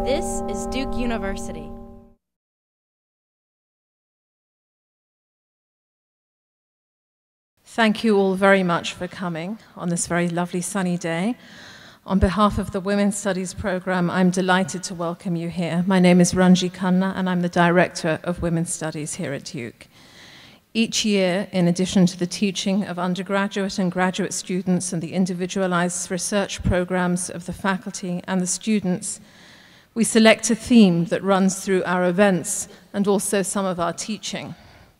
This is Duke University. Thank you all very much for coming on this very lovely sunny day. On behalf of the Women's Studies program, I'm delighted to welcome you here. My name is Ranji Khanna, and I'm the Director of Women's Studies here at Duke. Each year, in addition to the teaching of undergraduate and graduate students and the individualized research programs of the faculty and the students, we select a theme that runs through our events and also some of our teaching.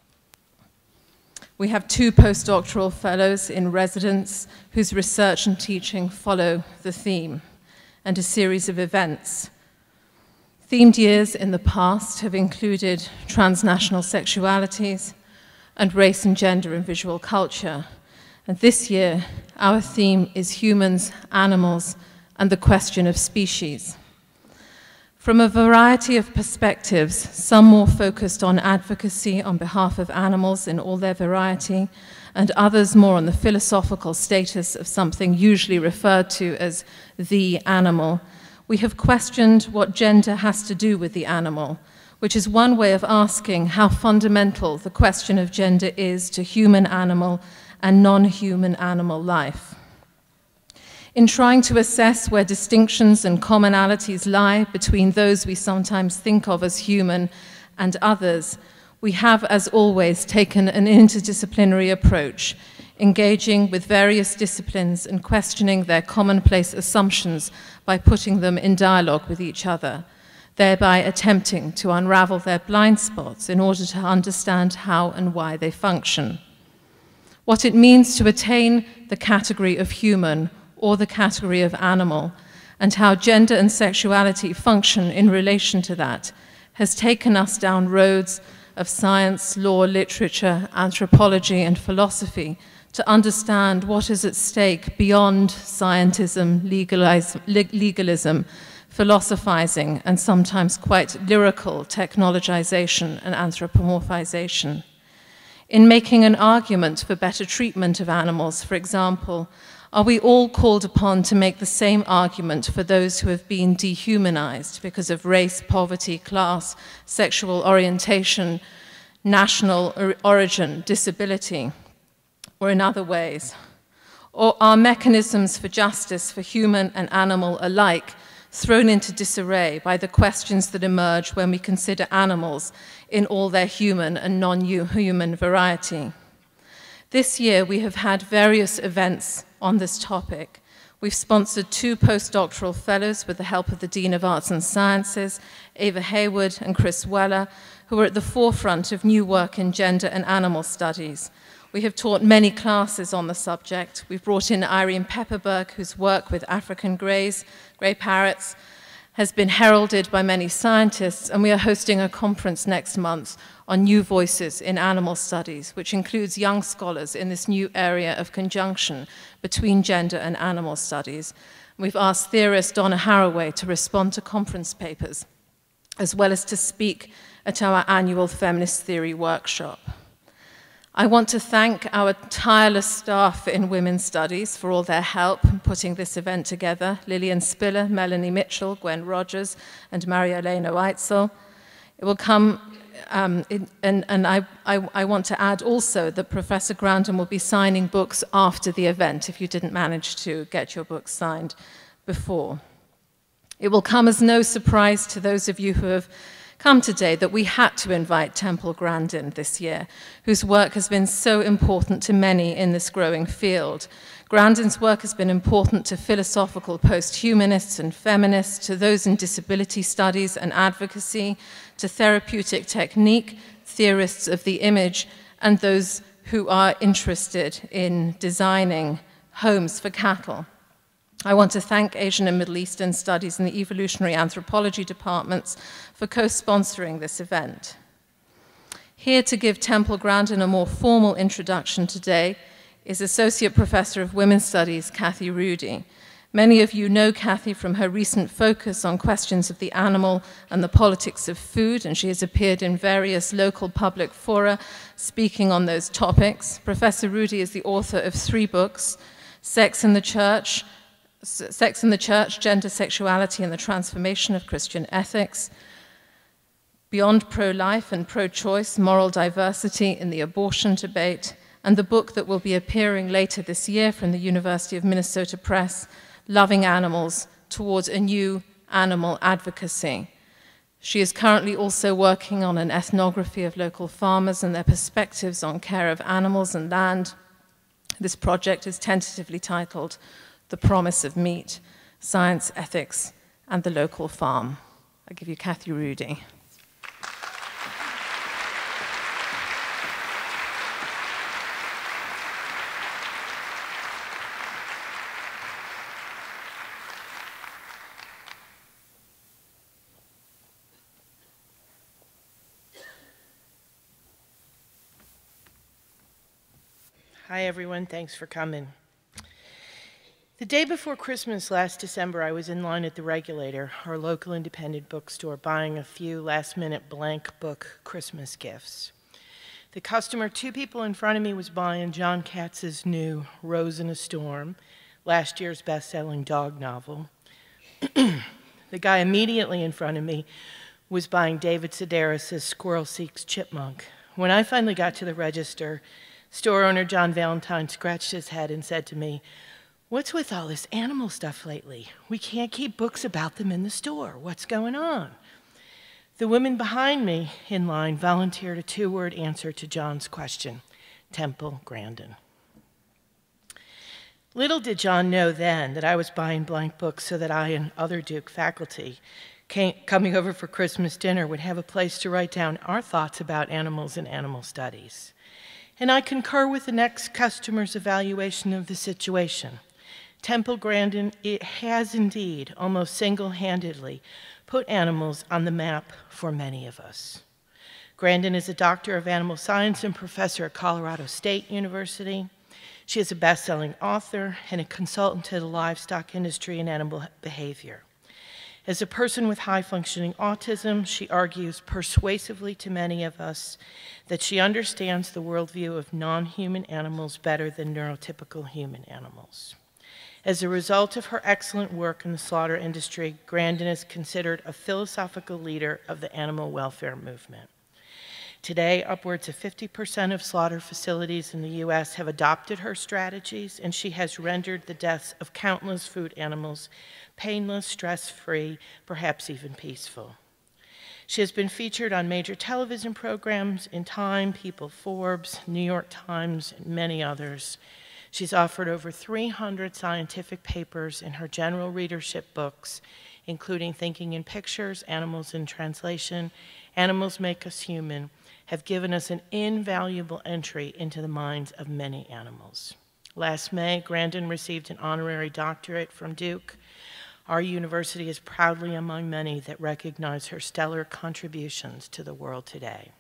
We have 2 postdoctoral fellows in residence whose research and teaching follow the theme, and a series of events. Themed years in the past have included transnational sexualities and race and gender in visual culture. And this year, our theme is humans, animals, and the question of species. From a variety of perspectives, some more focused on advocacy on behalf of animals in all their variety, and others more on the philosophical status of something usually referred to as the animal, we have questioned what gender has to do with the animal, which is one way of asking how fundamental the question of gender is to human animal and non-human animal life. In trying to assess where distinctions and commonalities lie between those we sometimes think of as human and others, we have, as always, taken an interdisciplinary approach, engaging with various disciplines and questioning their commonplace assumptions by putting them in dialogue with each other, thereby attempting to unravel their blind spots in order to understand how and why they function. What it means to attain the category of human or the category of animal, and how gender and sexuality function in relation to that, has taken us down roads of science, law, literature, anthropology, and philosophy to understand what is at stake beyond scientism, legalism, philosophizing, and sometimes quite lyrical technologization and anthropomorphization. In making an argument for better treatment of animals, for example, are we all called upon to make the same argument for those who have been dehumanized because of race, poverty, class, sexual orientation, national origin, disability, or in other ways? Or are mechanisms for justice for human and animal alike thrown into disarray by the questions that emerge when we consider animals in all their human and non-human variety? This year, we have had various events on this topic. We've sponsored 2 postdoctoral fellows with the help of the Dean of Arts and Sciences, Ava Hayward and Chris Weller, who are at the forefront of new work in gender and animal studies. We have taught many classes on the subject. We've brought in Irene Pepperberg, whose work with African grey parrots has been heralded by many scientists, and we are hosting a conference next month on new voices in animal studies, which includes young scholars in this new area of conjunction between gender and animal studies. We've asked theorist Donna Haraway to respond to conference papers, as well as to speak at our annual Feminist Theory workshop. I want to thank our tireless staff in Women's Studies for all their help in putting this event together: Lillian Spiller, Melanie Mitchell, Gwen Rogers, and Maria Elena Weitzel. It will come, I want to add also that Professor Grandin will be signing books after the event if you didn't manage to get your books signed before. It will come as no surprise to those of you who have come today that we had to invite Temple Grandin this year, whose work has been so important to many in this growing field. Grandin's work has been important to philosophical post-humanists and feminists, to those in disability studies and advocacy, to therapeutic technique, theorists of the image, and those who are interested in designing homes for cattle. I want to thank Asian and Middle Eastern Studies and the Evolutionary Anthropology departments for co-sponsoring this event. Here to give Temple Grandin a more formal introduction today is Associate Professor of Women's Studies, Kathy Rudy. Many of you know Kathy from her recent focus on questions of the animal and the politics of food, and she has appeared in various local public fora speaking on those topics. Professor Rudy is the author of 3 books: Sex in the Church, Sex in the Church, Gender, Sexuality, and the Transformation of Christian Ethics, Beyond Pro-Life and Pro-Choice, Moral Diversity in the Abortion Debate, and the book that will be appearing later this year from the University of Minnesota Press, Loving Animals, Towards a New Animal Advocacy. She is currently also working on an ethnography of local farmers and their perspectives on care of animals and land. This project is tentatively titled The Promise of Meat, Science, Ethics, and the Local Farm. I'll give you Kathy Rudy. Hi, everyone. Thanks for coming. The day before Christmas last December, I was in line at the Regulator, our local independent bookstore, buying a few last-minute blank book Christmas gifts. The customer, two people in front of me, was buying John Katz's new Rose in a Storm, last year's best-selling dog novel. The guy immediately in front of me was buying David Sedaris' Squirrel Seeks Chipmunk. When I finally got to the register, store owner John Valentine scratched his head and said to me, "What's with all this animal stuff lately? We can't keep books about them in the store. What's going on?" The woman behind me in line volunteered a two-word answer to John's question: Temple Grandin. Little did John know then that I was buying blank books so that I and other Duke faculty coming over for Christmas dinner would have a place to write down our thoughts about animals and animal studies. And I concur with the next customer's evaluation of the situation. Temple Grandin, it has indeed, almost single-handedly, put animals on the map for many of us. Grandin is a doctor of animal science and professor at Colorado State University. She is a best-selling author and a consultant to the livestock industry and animal behavior. As a person with high-functioning autism, she argues persuasively to many of us that she understands the worldview of non-human animals better than neurotypical human animals. As a result of her excellent work in the slaughter industry, Grandin is considered a philosophical leader of the animal welfare movement. Today, upwards of 50% of slaughter facilities in the U.S. have adopted her strategies, and she has rendered the deaths of countless food animals painless, stress-free, perhaps even peaceful. She has been featured on major television programs in Time, People, Forbes, New York Times, and many others. She's offered over 300 scientific papers in her general readership books, including Thinking in Pictures, Animals in Translation, Animals Make Us Human, have given us an invaluable entry into the minds of many animals. Last May, Grandin received an honorary doctorate from Duke. Our university is proudly among many that recognize her stellar contributions to the world today.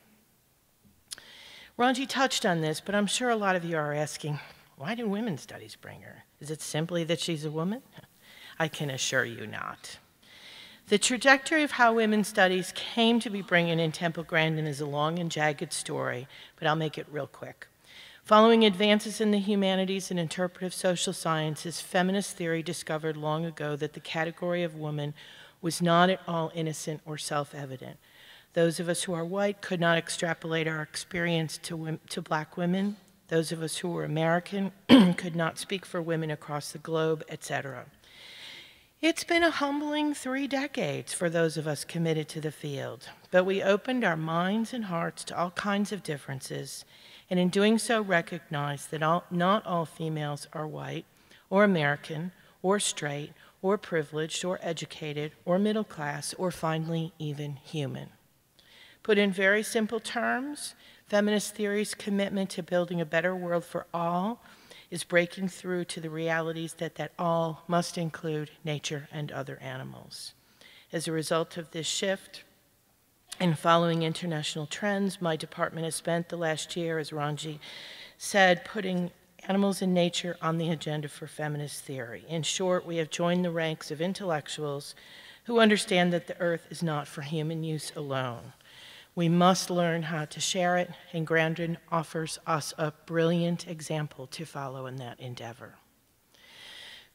Ranji touched on this, but I'm sure a lot of you are asking, why do women's studies bring her? Is it simply that she's a woman? I can assure you not. The trajectory of how women's studies came to be bringing in Temple Grandin is a long and jagged story, but I'll make it real quick. Following advances in the humanities and interpretive social sciences, feminist theory discovered long ago that the category of woman was not at all innocent or self-evident. Those of us who are white could not extrapolate our experience to black women. Those of us who were American could not speak for women across the globe, etc. It's been a humbling 3 decades for those of us committed to the field, but we opened our minds and hearts to all kinds of differences, and in doing so recognized that not all females are white, or American, or straight, or privileged, or educated, or middle class, or finally even human. Put in very simple terms, feminist theory's commitment to building a better world for all is breaking through to the realities that all must include nature and other animals. As a result of this shift, and following international trends, my department has spent the last year, as Ranji said, putting animals and nature on the agenda for feminist theory. In short, we have joined the ranks of intellectuals who understand that the earth is not for human use alone. We must learn how to share it, and Grandin offers us a brilliant example to follow in that endeavor.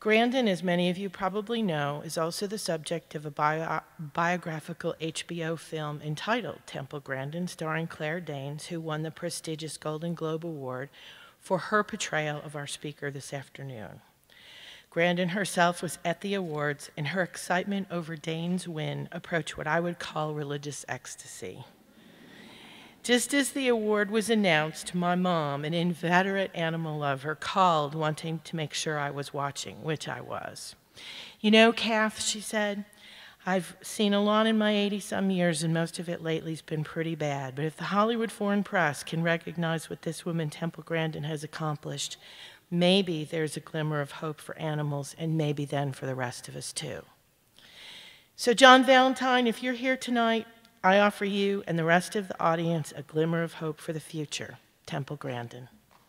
Grandin, as many of you probably know, is also the subject of a biographical HBO film entitled Temple Grandin, starring Claire Danes, who won the prestigious Golden Globe Award for her portrayal of our speaker this afternoon. Grandin herself was at the awards, and her excitement over Dane's win approached what I would call religious ecstasy. Just as the award was announced, my mom, an inveterate animal lover, called wanting to make sure I was watching, which I was. "You know, Kath," she said, "I've seen a lot in my 80-some years, and most of it lately has been pretty bad. But if the Hollywood Foreign Press can recognize what this woman, Temple Grandin, has accomplished, maybe there's a glimmer of hope for animals, and maybe then for the rest of us too." So John Valentine, if you're here tonight, I offer you and the rest of the audience a glimmer of hope for the future. Temple Grandin.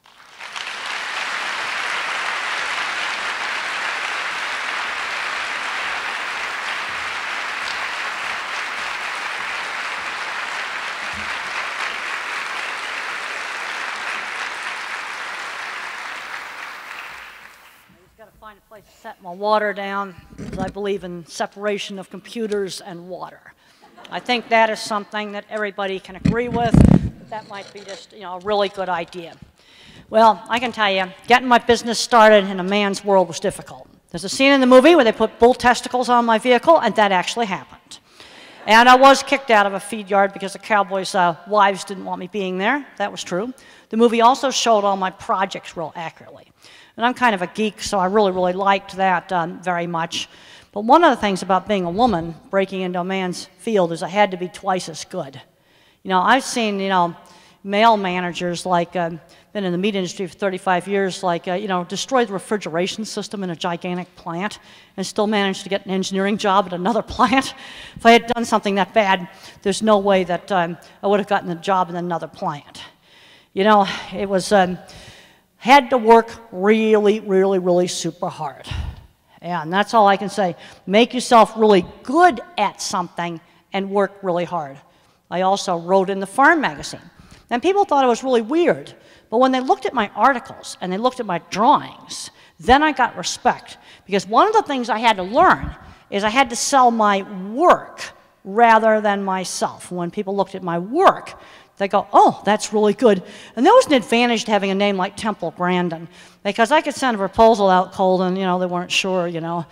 Find a place to set my water down, because I believe in separation of computers and water. I think that is something that everybody can agree with. That might be just, a really good idea. Well, I can tell you, getting my business started in a man's world was difficult. There's a scene in the movie where they put bull testicles on my vehicle, and that actually happened. And I was kicked out of a feed yard because the cowboys' wives didn't want me being there. That was true. The movie also showed all my projects real accurately. And I'm kind of a geek, so I really, really liked that very much. But one of the things about being a woman breaking into a man's field is I had to be twice as good. I've seen, male managers like, been in the meat industry for 35 years, like, destroy the refrigeration system in a gigantic plant and still manage to get an engineering job at another plant. If I had done something that bad, there's no way that I would have gotten a job in another plant. It was, had to work really, really, really super hard. And that's all I can say. Make yourself really good at something and work really hard. I also wrote in the Farm magazine. And people thought it was really weird. But when they looked at my articles and they looked at my drawings, then I got respect. Because one of the things I had to learn is I had to sell my work rather than myself. When people looked at my work, they go, "Oh, that's really good." And there was an advantage to having a name like Temple Grandin, because I could send a proposal out cold and, they weren't sure,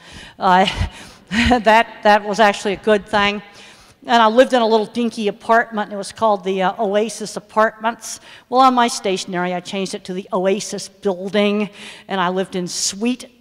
that was actually a good thing. And I lived in a little dinky apartment. It was called the Oasis Apartments. Well, on my stationery, I changed it to the Oasis Building, and I lived in Suite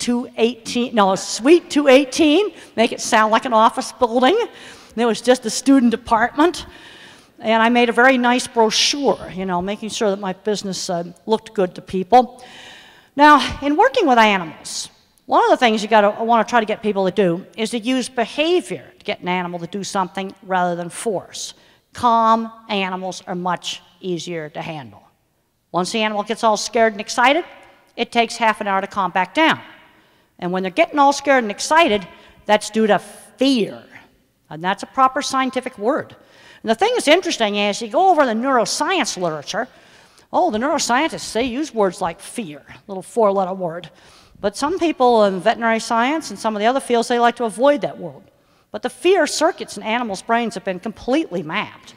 218, make it sound like an office building. And it was just a student apartment. And I made a very nice brochure, making sure that my business looked good to people. Now, in working with animals, one of the things I want to try to get people to do is to use behavior to get an animal to do something rather than force. Calm animals are much easier to handle. Once the animal gets all scared and excited, it takes half an hour to calm back down. And when they're getting all scared and excited, that's due to fear. And that's a proper scientific word. And the thing that's interesting is you go over the neuroscience literature. The neuroscientists, they use words like fear, a little four-letter word. But some people in veterinary science and some of the other fields, they like to avoid that word. But the fear circuits in animals' brains have been completely mapped.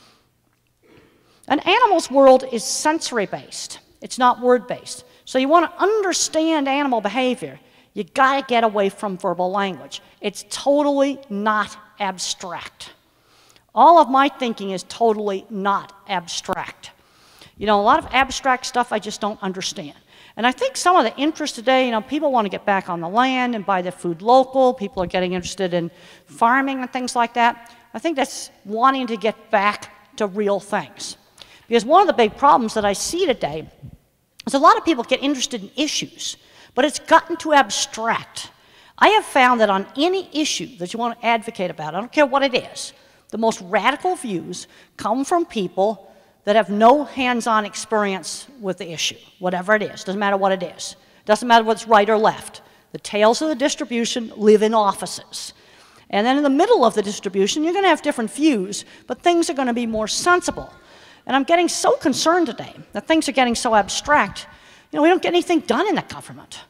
An animal's world is sensory-based. It's not word-based. So you want to understand animal behavior, you got to get away from verbal language. It's totally not abstract. All of my thinking is totally not abstract. A lot of abstract stuff I just don't understand. And I think some of the interest today, people want to get back on the land and buy their food local. People are getting interested in farming and things like that. I think that's wanting to get back to real things. Because one of the big problems that I see today is a lot of people get interested in issues, but it's gotten too abstract. I have found that on any issue that you want to advocate about, I don't care what it is, the most radical views come from people that have no hands-on experience with the issue, whatever it is. Doesn't matter what it is. Doesn't matter what's right or left. The tails of the distribution live in offices. And then in the middle of the distribution, you're going to have different views, but things are going to be more sensible. And I'm getting so concerned today that things are getting so abstract. We don't get anything done in the government.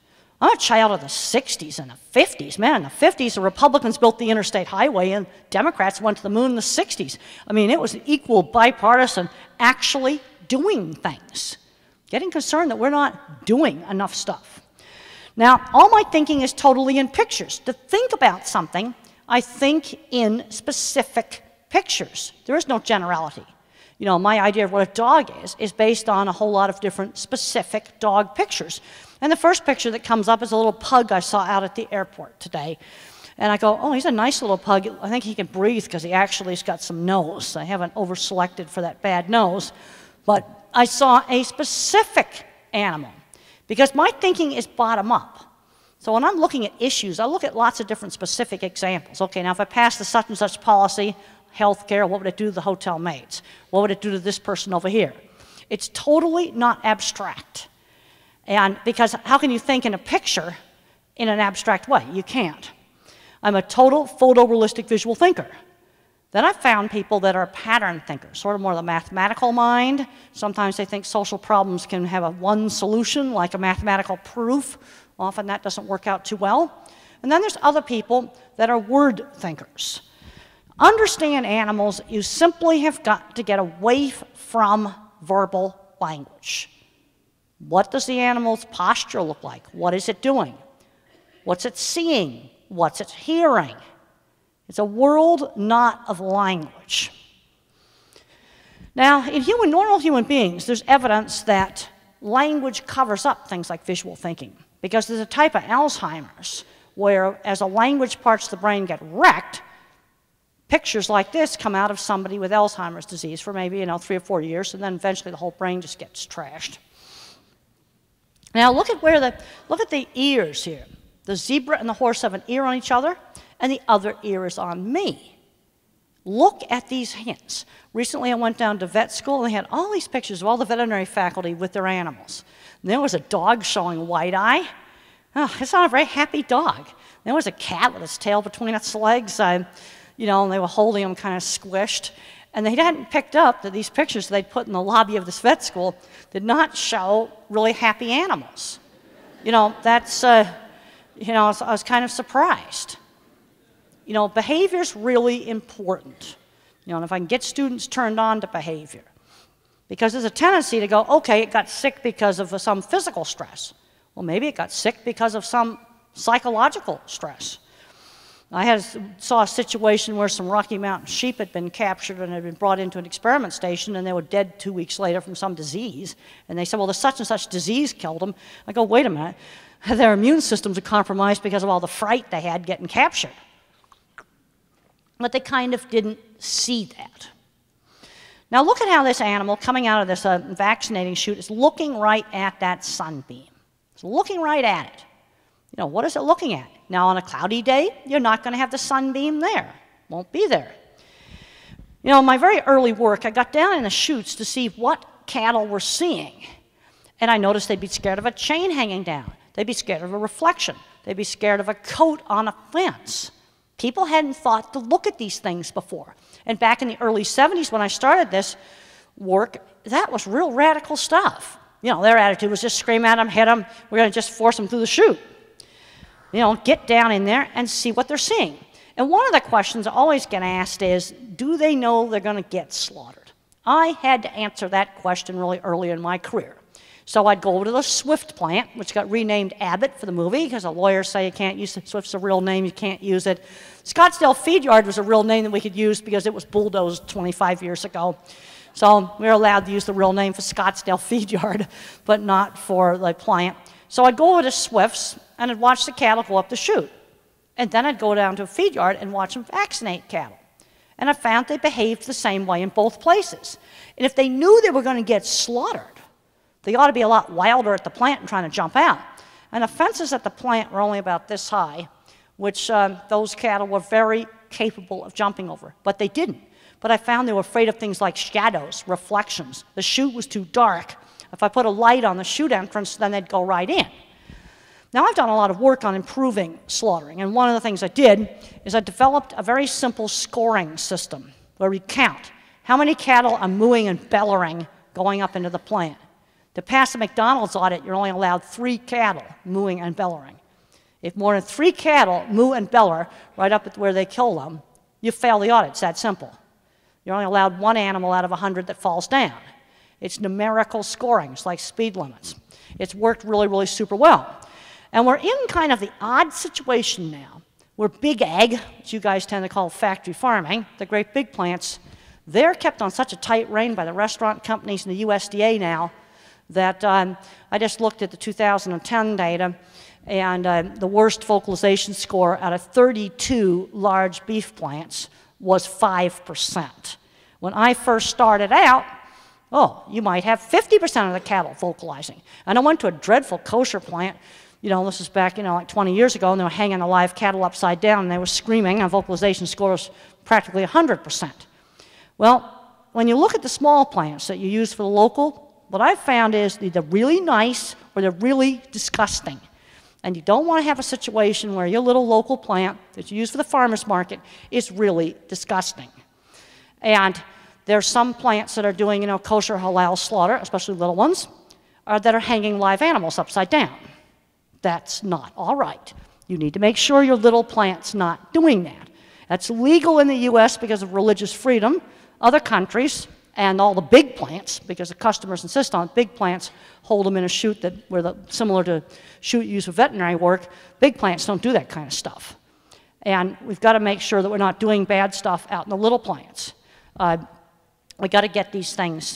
I'm a child of the 60s and the 50s. Man, in the 50s, the Republicans built the interstate highway and Democrats went to the moon in the 60s. I mean, it was an equal bipartisan actually doing things. Getting concerned that we're not doing enough stuff. Now, all my thinking is totally in pictures. To think about something, I think in specific pictures. There is no generality. You know, my idea of what a dog is based on a whole lot of different specific dog pictures. And the first picture that comes up is a little pug I saw out at the airport today. And I go, oh, he's a nice little pug. I think he can breathe because he actually has got some nose. I haven't over-selected for that bad nose. But I saw a specific animal because my thinking is bottom-up. So when I'm looking at issues, I look at lots of different specific examples. Okay, now if I pass the such and such policy, healthcare, what would it do to the hotel maids? What would it do to this person over here? It's totally not abstract. And because how can you think in a picture in an abstract way? You can't. I'm a total photorealistic visual thinker. Then I've found people that are pattern thinkers, sort of more the mathematical mind. Sometimes they think social problems can have a one solution, like a mathematical proof. Often that doesn't work out too well. And then there's other people that are word thinkers. Understand animals, you simply have got to get away from verbal language. What does the animal's posture look like? What is it doing? What's it seeing? What's it hearing? It's a world not of language. Now, in normal human beings, there's evidence that language covers up things like visual thinking, because there's a type of Alzheimer's where, as the language parts of the brain get wrecked, pictures like this come out of somebody with Alzheimer's disease for maybe 3 or 4 years, and then eventually the whole brain just gets trashed. Now look at the ears here. The zebra and the horse have an ear on each other, and the other ear is on me. Look at these hints. Recently I went down to vet school and they had all these pictures of all the veterinary faculty with their animals. And there was a dog showing white eye. Oh, it's not a very happy dog. There was a cat with its tail between its legs, and they were holding him kind of squished. And they hadn't picked up that these pictures they'd put in the lobby of this vet school did not show really happy animals. I was kind of surprised. Behavior's really important. And if I can get students turned on to behavior. Because there's a tendency to go, okay, it got sick because of some physical stress. Well, maybe it got sick because of some psychological stress. I saw a situation where some Rocky Mountain sheep had been captured and had been brought into an experiment station, and they were dead 2 weeks later from some disease. And they said, well, the such and such disease killed them. I go, wait a minute. Their immune systems are compromised because of all the fright they had getting captured. But they kind of didn't see that. Now look at how this animal coming out of this vaccinating chute is looking right at that sunbeam. It's looking right at it. What is it looking at? Now on a cloudy day, you're not going to have the sunbeam there. Won't be there. In my very early work, I got down in the chutes to see what cattle were seeing. And I noticed they'd be scared of a chain hanging down. They'd be scared of a reflection. They'd be scared of a coat on a fence. People hadn't thought to look at these things before. And back in the early 70s when I started this work, that was real radical stuff. Their attitude was just scream at them, hit them, we're going to just force them through the chute. Get down in there and see what they're seeing. And one of the questions I always get asked is, do they know they're going to get slaughtered? I had to answer that question really early in my career. So I'd go over to the Swift plant, which got renamed Abbott for the movie, because the lawyers say you can't use it. Swift's a real name, you can't use it. Scottsdale Feed Yard was a real name that we could use because it was bulldozed 25 years ago. So we were allowed to use the real name for Scottsdale Feed Yard, but not for the plant. So I'd go over to Swift's, and I'd watch the cattle go up the chute. And then I'd go down to a feed yard and watch them vaccinate cattle. And I found they behaved the same way in both places. And if they knew they were going to get slaughtered, they ought to be a lot wilder at the plant and trying to jump out. And the fences at the plant were only about this high, which those cattle were very capable of jumping over. But they didn't. But I found they were afraid of things like shadows, reflections. The chute was too dark. If I put a light on the chute entrance, then they'd go right in. Now, I've done a lot of work on improving slaughtering, and one of the things I did is I developed a very simple scoring system where we count how many cattle are mooing and bellowing going up into the plant. To pass a McDonald's audit, you're only allowed 3 cattle mooing and bellowing. If more than 3 cattle moo and bellow right up at where they kill them, you fail the audit. It's that simple. You're only allowed 1 animal out of 100 that falls down. It's numerical scoring. It's like speed limits. It's worked really, really super well. And we're in kind of the odd situation now where big ag, which you guys tend to call factory farming, the great big plants, they're kept on such a tight rein by the restaurant companies and the USDA now that I just looked at the 2010 data, and the worst vocalization score out of 32 large beef plants was 5%. When I first started out, oh, you might have 50% of the cattle vocalizing. And I went to a dreadful kosher plant, this is back, like 20 years ago, and they were hanging the live cattle upside down, and they were screaming, and vocalization score was practically 100%. Well, when you look at the small plants that you use for the local, what I've found is they're really nice or they're really disgusting. And you don't want to have a situation where your little local plant that you use for the farmer's market is really disgusting. And there's some plants that are doing, kosher halal slaughter, especially little ones, that are hanging live animals upside down. That's not all right. You need to make sure your little plant's not doing that. That's legal in the US because of religious freedom. Other countries, and all the big plants, because the customers insist on it, big plants hold them in a chute similar to chute used for veterinary work. Big plants don't do that kind of stuff. And we've got to make sure that we're not doing bad stuff out in the little plants. We've got to get these things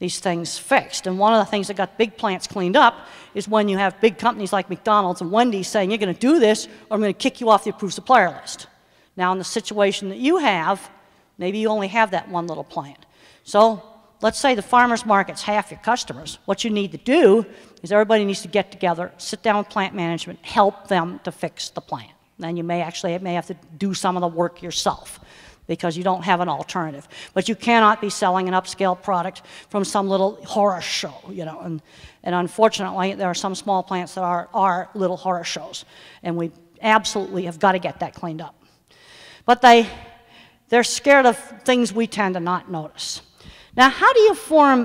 fixed. And one of the things that got big plants cleaned up is when you have big companies like McDonald's and Wendy's saying, you're going to do this, or I'm going to kick you off the approved supplier list. Now, in the situation that you have, maybe you only have that one little plant. So let's say the farmer's market's half your customers. What you need to do is everybody needs to get together, sit down with plant management, help them to fix the plant. Then you may have to do some of the work yourself because you don't have an alternative. But you cannot be selling an upscale product from some little horror show, And unfortunately, there are some small plants that are little horror shows. And we absolutely have got to get that cleaned up. But they're scared of things we tend to not notice. Now, how do you form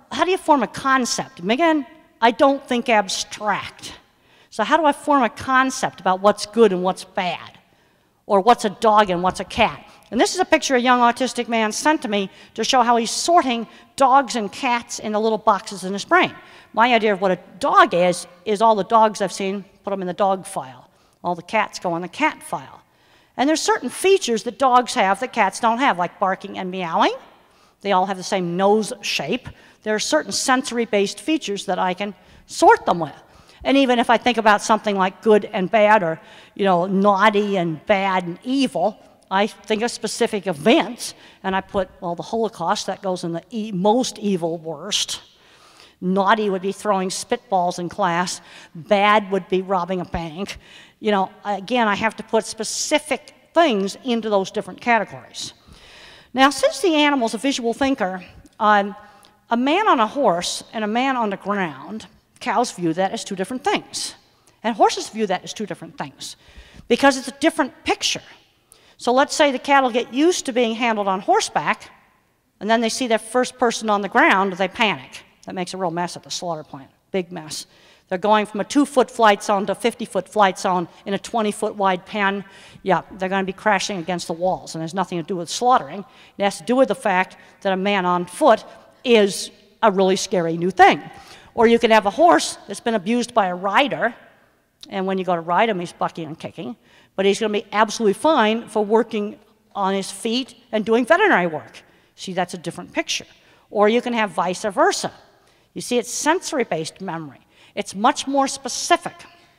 a concept? And again, I don't think abstract. So how do I form a concept about what's good and what's bad? Or what's a dog and what's a cat? And this is a picture a young autistic man sent to me to show how he's sorting dogs and cats into little boxes in his brain. My idea of what a dog is all the dogs I've seen, put them in the dog file. All the cats go in the cat file. And there's certain features that dogs have that cats don't have, like barking and meowing. They all have the same nose shape. There are certain sensory-based features that I can sort them with. And even if I think about something like good and bad, or naughty and bad and evil, I think of specific events, and I put, well, the Holocaust, that goes in the most evil worst. Naughty would be throwing spitballs in class. Bad would be robbing a bank. Again, I have to put specific things into those different categories. Now, since the animal's a visual thinker, a man on a horse and a man on the ground, cows view that as 2 different things. And horses view that as 2 different things because it's a different picture. So let's say the cattle get used to being handled on horseback, and then they see their first person on the ground, they panic. That makes a real mess at the slaughter plant, big mess. They're going from a 2-foot flight zone to a 50-foot flight zone in a 20-foot wide pen. Yeah, they're going to be crashing against the walls, and it has nothing to do with slaughtering. It has to do with the fact that a man on foot is a really scary new thing. Or you can have a horse that's been abused by a rider, and when you go to ride him, he's bucking and kicking, but he's going to be absolutely fine for working on his feet and doing veterinary work. See, that's a different picture. Or you can have vice versa. You see, it's sensory-based memory. It's much more specific.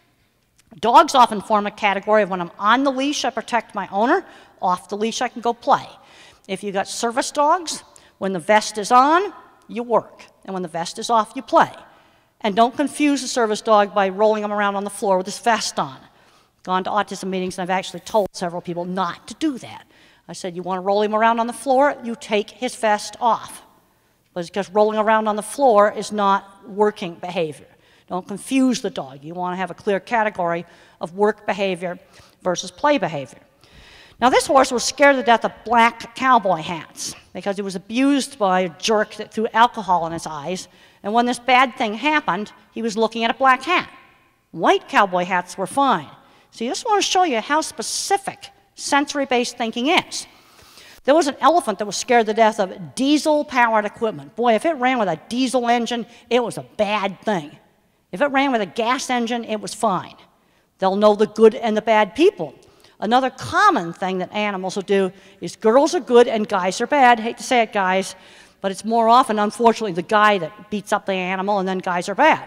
Dogs often form a category of when I'm on the leash, I protect my owner. Off the leash, I can go play. If you've got service dogs, when the vest is on, you work. And when the vest is off, you play. And don't confuse the service dog by rolling him around on the floor with his vest on. Gone to autism meetings, and I've actually told several people not to do that. I said, you want to roll him around on the floor, you take his vest off. Because rolling around on the floor is not working behavior. Don't confuse the dog. You want to have a clear category of work behavior versus play behavior. Now, this horse was scared to death of black cowboy hats because he was abused by a jerk that threw alcohol in his eyes And when this bad thing happened, he was looking at a black hat. White cowboy hats were fine. See, this want to show you how specific sensory-based thinking is. There was an elephant that was scared to death of diesel-powered equipment. Boy, if it ran with a diesel engine, it was a bad thing. If it ran with a gas engine, it was fine. They'll know the good and the bad people. Another common thing that animals will do is girls are good and guys are bad. Hate to say it, guys, but it's more often, unfortunately, the guy that beats up the animal, and then guys are bad.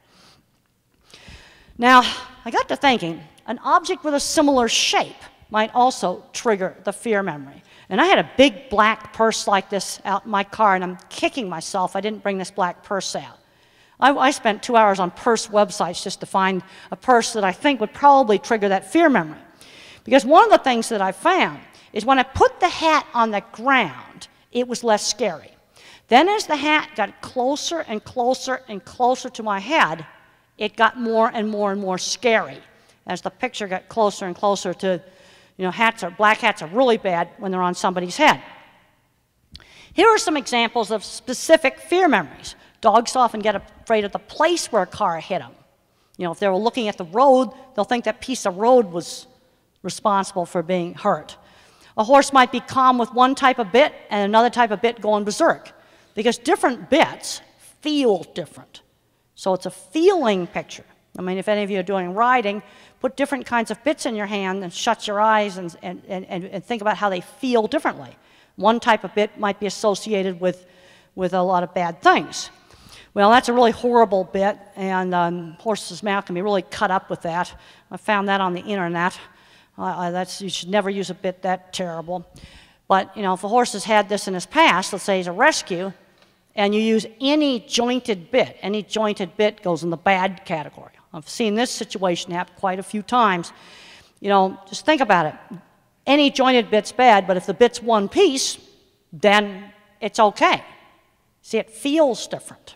Now, I got to thinking, an object with a similar shape might also trigger the fear memory. And I had a big black purse like this out in my car, and I'm kicking myself I didn't bring this black purse out. I spent 2 hours on purse websites just to find a purse that I think would probably trigger that fear memory. Because one of the things that I found is when I put the hat on the ground, it was less scary. Then as the hat got closer and closer and closer to my head, it got more and more and more scary. As the picture got closer and closer to, black hats are really bad when they're on somebody's head. Here are some examples of specific fear memories. Dogs often get afraid of the place where a car hit them. If they were looking at the road, they'll think that piece of road was responsible for being hurt. A horse might be calm with one type of bit and another type of bit going berserk, because different bits feel different. So it's a feeling picture. I mean, if any of you are doing riding, put different kinds of bits in your hand and shut your eyes and think about how they feel differently. One type of bit might be associated with a lot of bad things. Well, that's a really horrible bit, and horse's mouth can be really cut up with that. I found that on the internet. You should never use a bit that terrible. But, if a horse has had this in his past, let's say he's a rescue, and you use any jointed bit goes in the bad category. I've seen this situation happen quite a few times. Just think about it. Any jointed bit's bad, but if the bit's one piece, then it's okay. See, it feels different.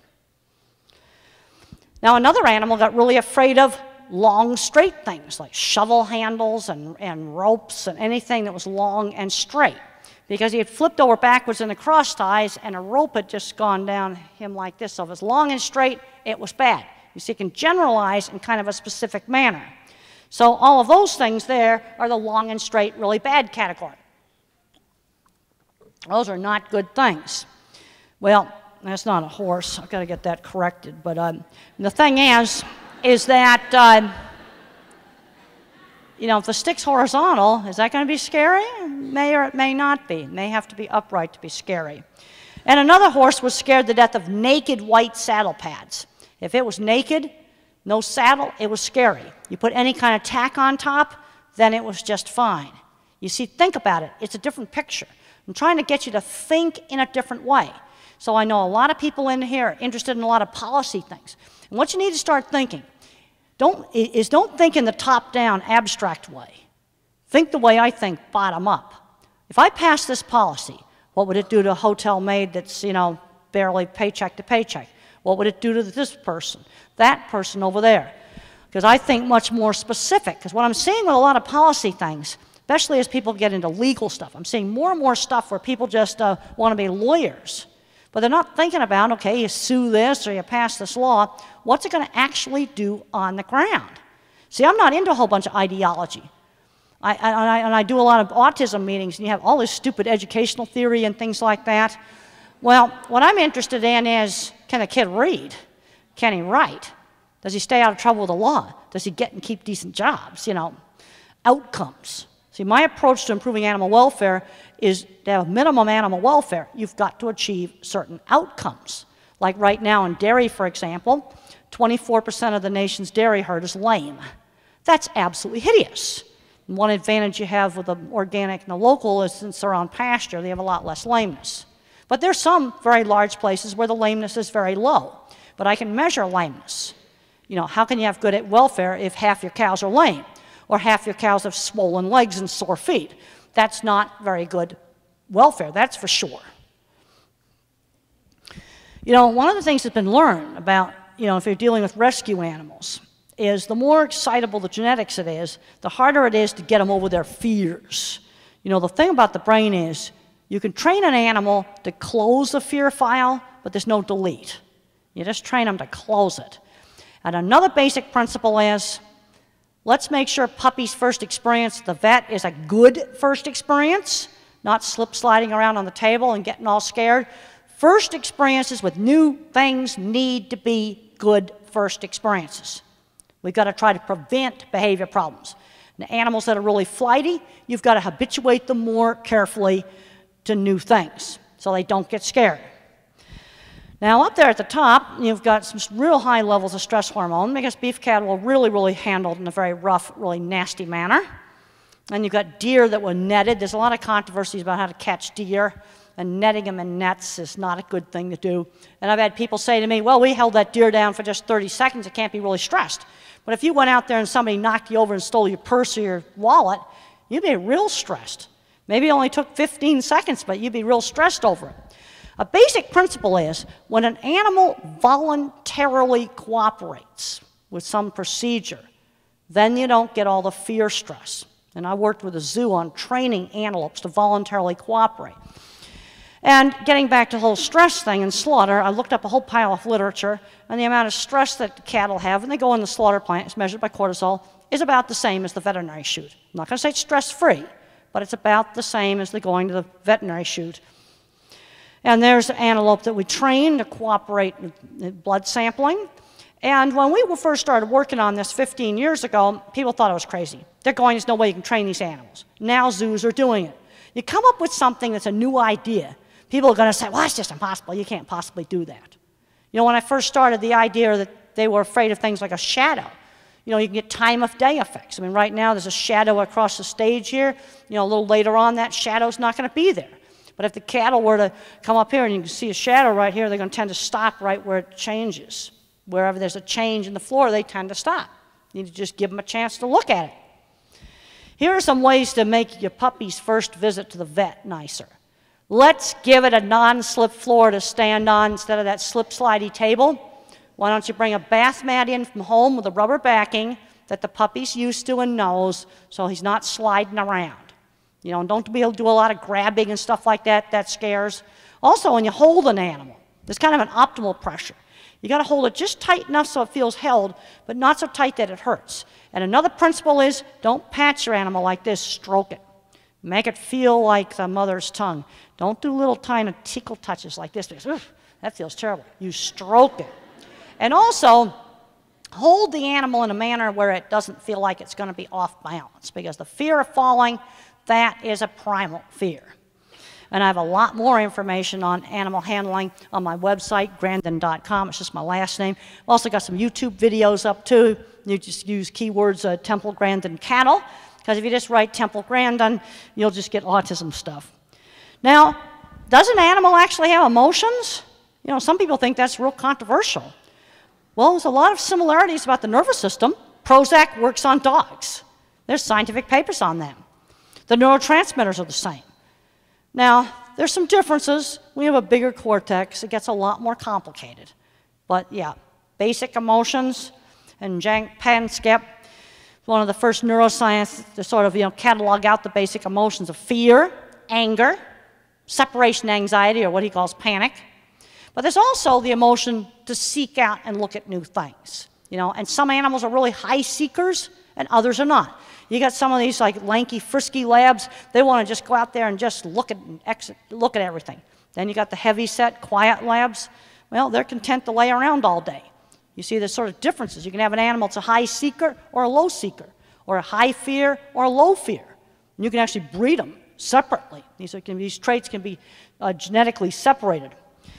Now, another animal got really afraid of long, straight things like shovel handles and ropes and anything that was long and straight, because he had flipped over backwards in the cross ties and a rope had just gone down him like this. So if it was long and straight, it was bad. You see, it can generalize in kind of a specific manner. So all of those things there are the long and straight, really bad category. Those are not good things. Well, that's not a horse. I've got to get that corrected. But the thing is that, if the stick's horizontal, is that going to be scary? It may or it may not be. It may have to be upright to be scary. And another horse was scared to death of naked white saddle pads. If it was naked, no saddle, it was scary. You put any kind of tack on top, then it was just fine. You see, think about it. It's a different picture. I'm trying to get you to think in a different way. So I know a lot of people in here are interested in a lot of policy things. And what you need to start thinking don't think in the top-down abstract way. Think the way I think, bottom up. If I pass this policy, what would it do to a hotel maid that's, barely paycheck to paycheck? What would it do to this person, that person over there? Because I think much more specific. Because what I'm seeing with a lot of policy things, especially as people get into legal stuff, I'm seeing more and more stuff where people just want to be lawyers. But they're not thinking about, okay, you sue this or you pass this law, what's it going to actually do on the ground? See, I'm not into a whole bunch of ideology. I do a lot of autism meetings, and you have all this stupid educational theory and things like that. Well, what I'm interested in is, can a kid read? Can he write? Does he stay out of trouble with the law? Does he get and keep decent jobs? Outcomes. See, my approach to improving animal welfare is to have minimum animal welfare. You've got to achieve certain outcomes. Like right now in dairy, for example, 24% of the nation's dairy herd is lame. That's absolutely hideous. And one advantage you have with the organic and the local is since they're on pasture, they have a lot less lameness. But there's some very large places where the lameness is very low. But I can measure lameness. How can you have good welfare if half your cows are lame? Or half your cows have swollen legs and sore feet? That's not very good welfare, that's for sure. One of the things that's been learned about, if you're dealing with rescue animals, is the more excitable the genetics it is, the harder it is to get them over their fears. The thing about the brain is, you can train an animal to close the fear file, but there's no delete. You just train them to close it. And another basic principle is, let's make sure puppy's first experience at the vet is a good first experience, not slip sliding around on the table and getting all scared. First experiences with new things need to be good first experiences. We've got to try to prevent behavior problems. The animals that are really flighty, you've got to habituate them more carefully to new things so they don't get scared. Now up there at the top, you've got some real high levels of stress hormone because beef cattle are really handled in a very rough, really nasty manner. And you've got deer that were netted. There's a lot of controversies about how to catch deer, and netting them in nets is not a good thing to do. And I've had people say to me, well, we held that deer down for just 30 seconds, it can't be really stressed. But if you went out there and somebody knocked you over and stole your purse or your wallet, you'd be real stressed. Maybe it only took 15 seconds, but you'd be real stressed over it. A basic principle is when an animal voluntarily cooperates with some procedure, then you don't get all the fear stress. And I worked with a zoo on training antelopes to voluntarily cooperate. And getting back to the whole stress thing in slaughter, I looked up a whole pile of literature, and the amount of stress that cattle have when they go in the slaughter plant, it's measured by cortisol, is about the same as the veterinary chute. I'm not going to say it's stress-free, but it's about the same as the going to the veterinary chute. And there's an antelope that we trained to cooperate with blood sampling. And when we first started working on this 15 years ago, people thought I was crazy. They're going, there's no way you can train these animals. Now zoos are doing it. You come up with something that's a new idea, people are going to say, well, that's just impossible. You can't possibly do that. You know, when I first started, the idea that they were afraid of things like a shadow. You know, you can get time of day effects. I mean, right now there's a shadow across the stage here. You know, a little later on, that shadow's not going to be there. But if the cattle were to come up here and you can see a shadow right here, they're going to tend to stop right where it changes. Wherever there's a change in the floor, they tend to stop. You need to just give them a chance to look at it. Here are some ways to make your puppy's first visit to the vet nicer. Let's give it a non-slip floor to stand on instead of that slip-slidey table. Why don't you bring a bath mat in from home with a rubber backing that the puppy's used to and knows so he's not sliding around. You know, don't be able to do a lot of grabbing and stuff like that. That scares. Also, when you hold an animal, there's kind of an optimal pressure. You got to hold it just tight enough so it feels held, but not so tight that it hurts. And another principle is don't pat your animal like this, stroke it. Make it feel like the mother's tongue. Don't do little tiny tickle touches like this because that feels terrible. You stroke it. And also, hold the animal in a manner where it doesn't feel like it's going to be off balance because the fear of falling, that is a primal fear. And I have a lot more information on animal handling on my website, Grandin.com. It's just my last name. I've also got some YouTube videos up too. You just use keywords Temple Grandin cattle, because if you just write Temple Grandin, you'll just get autism stuff. Now, does an animal actually have emotions? You know, some people think that's real controversial. Well, there's a lot of similarities about the nervous system. Prozac works on dogs. There's scientific papers on them. The neurotransmitters are the same. Now, there's some differences. We have a bigger cortex. It gets a lot more complicated. But yeah, basic emotions. And Jank Panskep, one of the first neuroscientists to sort of, you know, catalog out the basic emotions of fear, anger, separation anxiety, or what he calls panic. But there's also the emotion to seek out and look at new things. You know, and some animals are really high seekers and others are not. You got some of these like lanky, frisky labs, they want to just go out there and just look at everything. Then you got the heavy-set, quiet labs. Well, they're content to lay around all day. You see there's sort of differences. You can have an animal that's a high seeker or a low seeker, or a high fear or a low fear. And you can actually breed them separately. These traits can be genetically separated.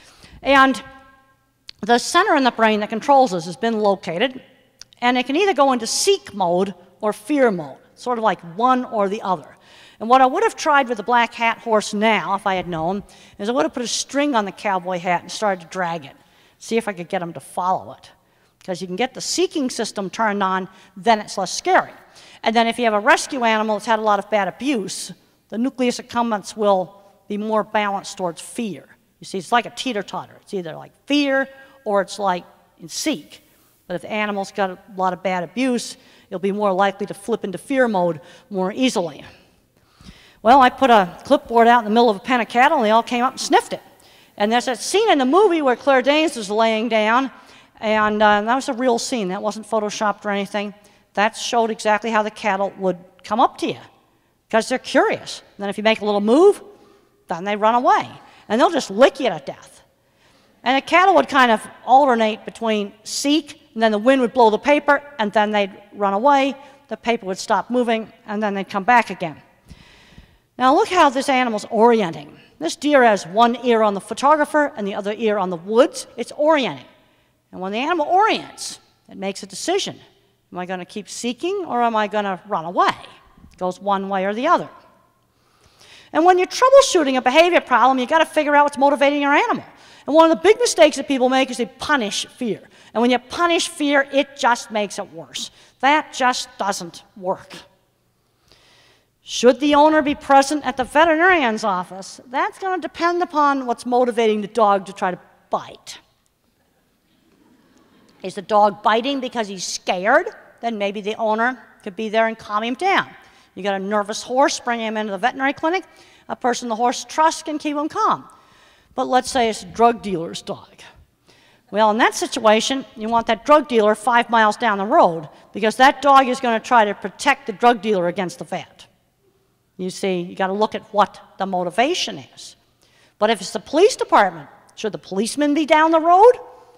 And the center in the brain that controls this has been located, and it can either go into seek mode or fear mode, sort of like one or the other. And what I would have tried with the black hat horse now, if I had known, is I would have put a string on the cowboy hat and started to drag it, see if I could get him to follow it. Because you can get the seeking system turned on, then it's less scary. And then if you have a rescue animal that's had a lot of bad abuse, the nucleus accumbens will be more balanced towards fear. You see, it's like a teeter-totter. It's either like fear or it's like in seek. But if the animal's got a lot of bad abuse, it'll be more likely to flip into fear mode more easily. Well, I put a clipboard out in the middle of a pen of cattle, and they all came up and sniffed it. And there's that scene in the movie where Claire Danes is laying down, and that was a real scene. That wasn't photoshopped or anything. That showed exactly how the cattle would come up to you, because they're curious. And then if you make a little move, then they run away. And they'll just lick you to death. And the cattle would kind of alternate between seek, and then the wind would blow the paper, and then they'd run away. The paper would stop moving, and then they'd come back again. Now look how this animal's orienting. This deer has one ear on the photographer and the other ear on the woods. It's orienting. And when the animal orients, it makes a decision. Am I going to keep seeking, or am I going to run away? It goes one way or the other. And when you're troubleshooting a behavior problem, you've got to figure out what's motivating your animal. And one of the big mistakes that people make is they punish fear. And when you punish fear, it just makes it worse. That just doesn't work. Should the owner be present at the veterinarian's office? That's going to depend upon what's motivating the dog to try to bite. Is the dog biting because he's scared? Then maybe the owner could be there and calm him down. You got a nervous horse, bring him into the veterinary clinic. A person the horse trusts can keep him calm. But let's say it's a drug dealer's dog. Well, in that situation, you want that drug dealer 5 miles down the road, because that dog is going to try to protect the drug dealer against the vet. You see, you got to look at what the motivation is. But if it's the police department, should the policeman be down the road?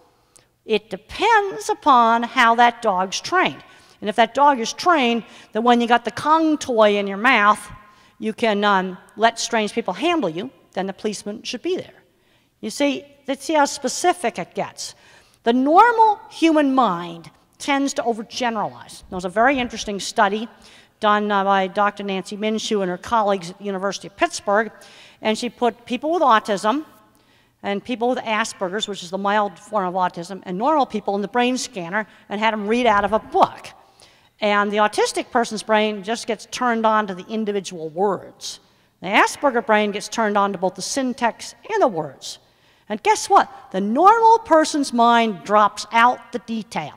It depends upon how that dog's trained. And if that dog is trained that when you got the Kong toy in your mouth, you can let strange people handle you, then the policeman should be there. You see, let's see how specific it gets. The normal human mind tends to overgeneralize. There was a very interesting study done by Dr. Nancy Minshew and her colleagues at the University of Pittsburgh, and she put people with autism and people with Asperger's, which is the mild form of autism, and normal people in the brain scanner and had them read out of a book. And the autistic person's brain just gets turned on to the individual words. The Asperger brain gets turned on to both the syntax and the words. And guess what? The normal person's mind drops out the detail.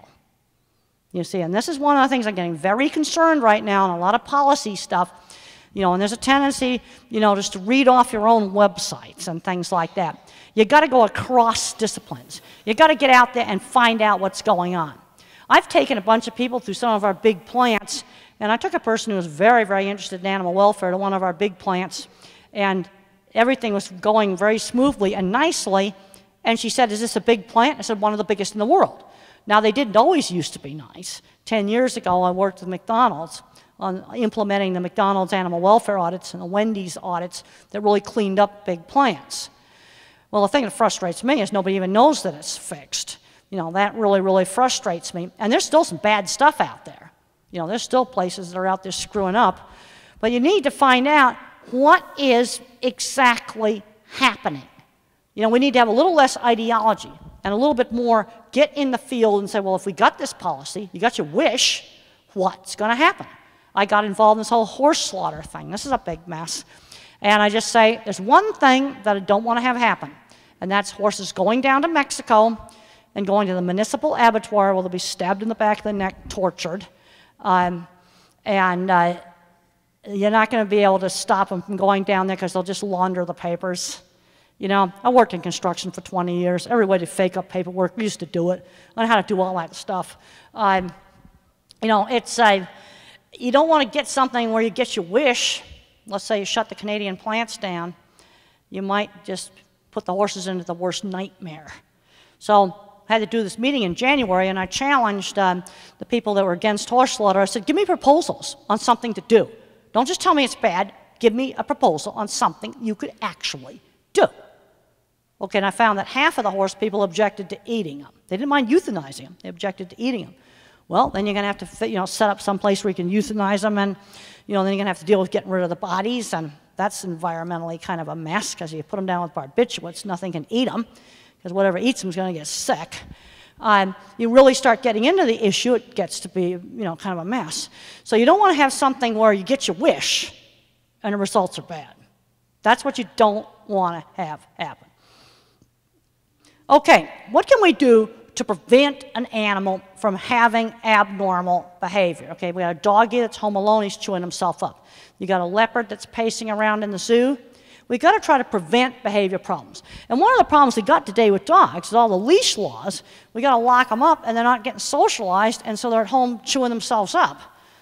You see, and this is one of the things I'm getting very concerned right now in a lot of policy stuff. You know, and there's a tendency, you know, just to read off your own websites and things like that. You got to go across disciplines. You got to get out there and find out what's going on. I've taken a bunch of people through some of our big plants, and I took a person who was very, very interested in animal welfare to one of our big plants, and everything was going very smoothly and nicely, and she said, "Is this a big plant?" I said, "One of the biggest in the world." Now, they didn't always used to be nice. 10 years ago, I worked with McDonald's on implementing the McDonald's animal welfare audits and the Wendy's audits that really cleaned up big plants. Well, the thing that frustrates me is nobody even knows that it's fixed. You know, that really, really frustrates me. And there's still some bad stuff out there. You know, there's still places that are out there screwing up. But you need to find out what is exactly happening. You know, we need to have a little less ideology and a little bit more get in the field and say, well, if we got this policy, you got your wish, what's going to happen? I got involved in this whole horse slaughter thing. This is a big mess. And I just say, there's one thing that I don't want to have happen, and that's horses going down to Mexico and going to the municipal abattoir where they'll be stabbed in the back of the neck, tortured. You're not going to be able to stop them from going down there because they'll just launder the papers. You know, I worked in construction for 20 years. Every way to fake up paperwork, we used to do it. I know how to do all that stuff. You know, it's you don't want to get something where you get your wish. Let's say you shut the Canadian plants down. You might just put the horses into the worst nightmare. So I had to do this meeting in January, and I challenged the people that were against horse slaughter. I said, give me proposals on something to do. Don't just tell me it's bad. Give me a proposal on something you could actually do. Okay, and I found that half of the horse people objected to eating them. They didn't mind euthanizing them. They objected to eating them. Well, then you're going to have to, you know, set up some place where you can euthanize them, and you know, then you're going to have to deal with getting rid of the bodies, and that's environmentally kind of a mess because you put them down with barbiturates, nothing can eat them because whatever eats them is going to get sick. You really start getting into the issue, it gets to be, you know, kind of a mess. So you don't want to have something where you get your wish and the results are bad. That's what you don't want to have happen. Okay, what can we do to prevent an animal from having abnormal behavior? Okay, we got a doggy that's home alone, he's chewing himself up. You got a leopard that's pacing around in the zoo. We've got to try to prevent behavior problems. And one of the problems we got today with dogs is all the leash laws. We got to lock them up, and they're not getting socialized, and so they're at home chewing themselves up.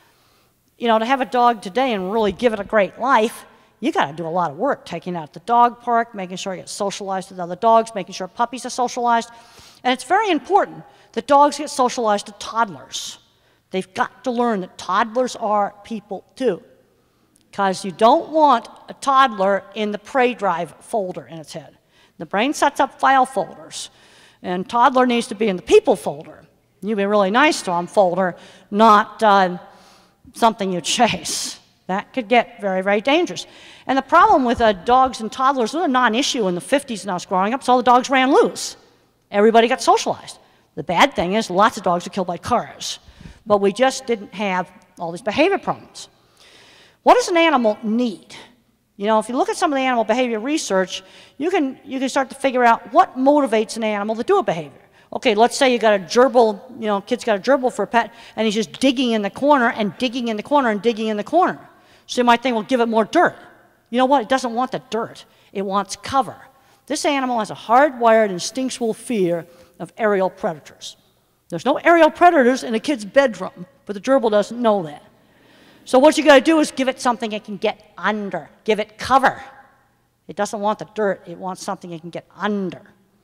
You know, to have a dog today and really give it a great life, you got to do a lot of work, taking it out to the dog park, making sure it gets socialized with other dogs, making sure puppies are socialized. And it's very important that dogs get socialized to toddlers. They've got to learn that toddlers are people too, because you don't want a toddler in the prey drive folder in its head. The brain sets up file folders, and toddler needs to be in the people folder. You be really nice to them folder, not something you chase. That could get very, very dangerous. And the problem with dogs and toddlers was a non-issue in the 50s when I was growing up, so all the dogs ran loose. Everybody got socialized. The bad thing is lots of dogs are killed by cars, but we just didn't have all these behavior problems. What does an animal need? You know, if you look at some of the animal behavior research, you can start to figure out what motivates an animal to do a behavior. Okay, let's say you got a gerbil, you know, kid's got a gerbil for a pet, and he's just digging in the corner and digging in the corner and digging in the corner. So you might think, well, give it more dirt. You know what? It doesn't want the dirt. It wants cover. This animal has a hardwired instinctual fear of aerial predators. There's no aerial predators in a kid's bedroom, but the gerbil doesn't know that. So what you got to do is give it something it can get under. Give it cover. It doesn't want the dirt. It wants something it can get under.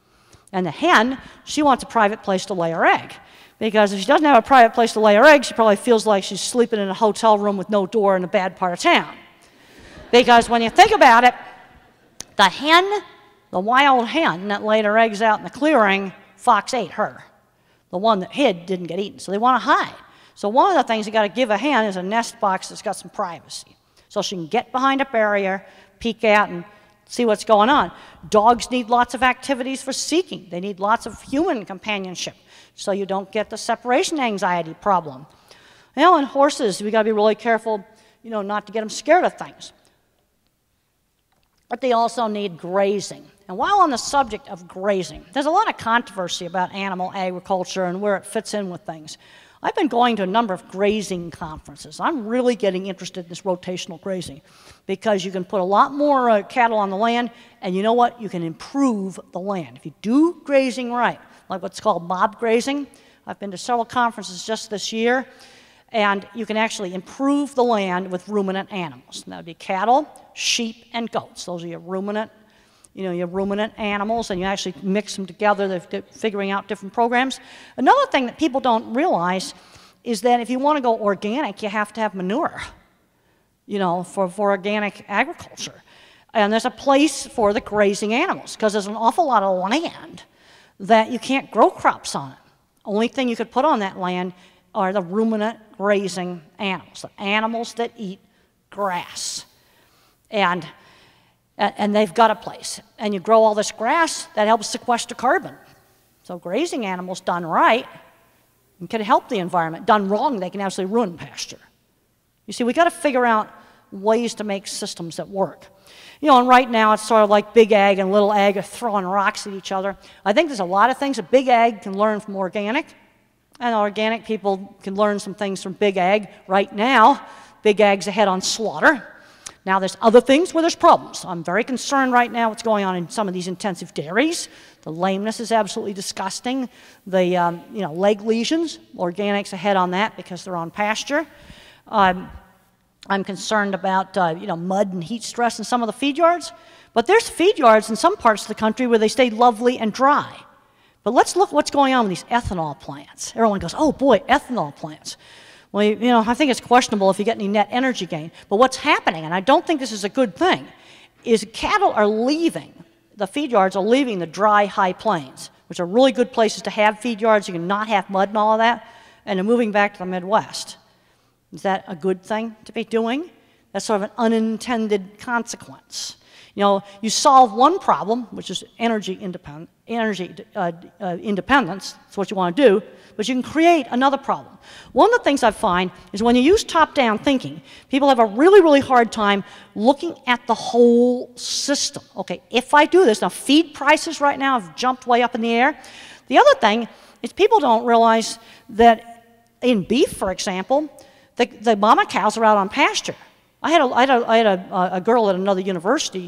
And the hen, she wants a private place to lay her egg. Because if she doesn't have a private place to lay her egg, she probably feels like she's sleeping in a hotel room with no door in a bad part of town. Because when you think about it, the hen, the wild hen that laid her eggs out in the clearing, fox ate her. The one that hid didn't get eaten, so they want to hide. So one of the things you got to give a hen is a nest box that's got some privacy, so she can get behind a barrier, peek out, and see what's going on. Dogs need lots of activities for seeking. They need lots of human companionship, so you don't get the separation anxiety problem. You know, and horses, we got to be really careful, you know, not to get them scared of things. But they also need grazing. And while on the subject of grazing, there's a lot of controversy about animal agriculture and where it fits in with things. I've been going to a number of grazing conferences. I'm really getting interested in this rotational grazing because you can put a lot more cattle on the land, and you know what? You can improve the land. If you do grazing right, like what's called mob grazing, I've been to several conferences just this year, and you can actually improve the land with ruminant animals. And that would be cattle, sheep, and goats. Those are your ruminant, your ruminant animals, and you actually mix them together. They're figuring out different programs. Another thing that people don't realize is that if you want to go organic, you have to have manure, for organic agriculture. And there's a place for the grazing animals, because there's an awful lot of land that you can't grow crops on it. Only thing you could put on that land are the ruminant grazing animals, the animals that eat grass. And they've got a place. And you grow all this grass, that helps sequester carbon. So grazing animals done right can help the environment. Done wrong, they can actually ruin pasture. You see, we got to figure out ways to make systems that work. And right now it's sort of like big ag and little ag are throwing rocks at each other. I think there's a lot of things that big ag can learn from organic, and organic people can learn some things from big ag. Right now, big ag's ahead on slaughter. Now there's other things where there's problems. I'm very concerned right now what's going on in some of these intensive dairies. The lameness is absolutely disgusting. The leg lesions, organic's ahead on that because they're on pasture. I'm concerned about mud and heat stress in some of the feed yards. But there's feed yards in some parts of the country where they stay lovely and dry. But let's look what's going on with these ethanol plants. Everyone goes, oh boy, ethanol plants. Well, I think it's questionable if you get any net energy gain. But what's happening, and I don't think this is a good thing, is cattle are leaving, the feed yards are leaving the dry, high plains, which are really good places to have feed yards. You can not have mud and all of that, and they're moving back to the Midwest. Is that a good thing to be doing? That's sort of an unintended consequence. You solve one problem, which is energy independence. That's what you want to do, but you can create another problem. One of the things I find is when you use top-down thinking, people have a really, really hard time looking at the whole system. Okay, if I do this, now feed prices right now have jumped way up in the air. The other thing is people don't realize that in beef, for example, the mama cows are out on pasture. I had a girl at another university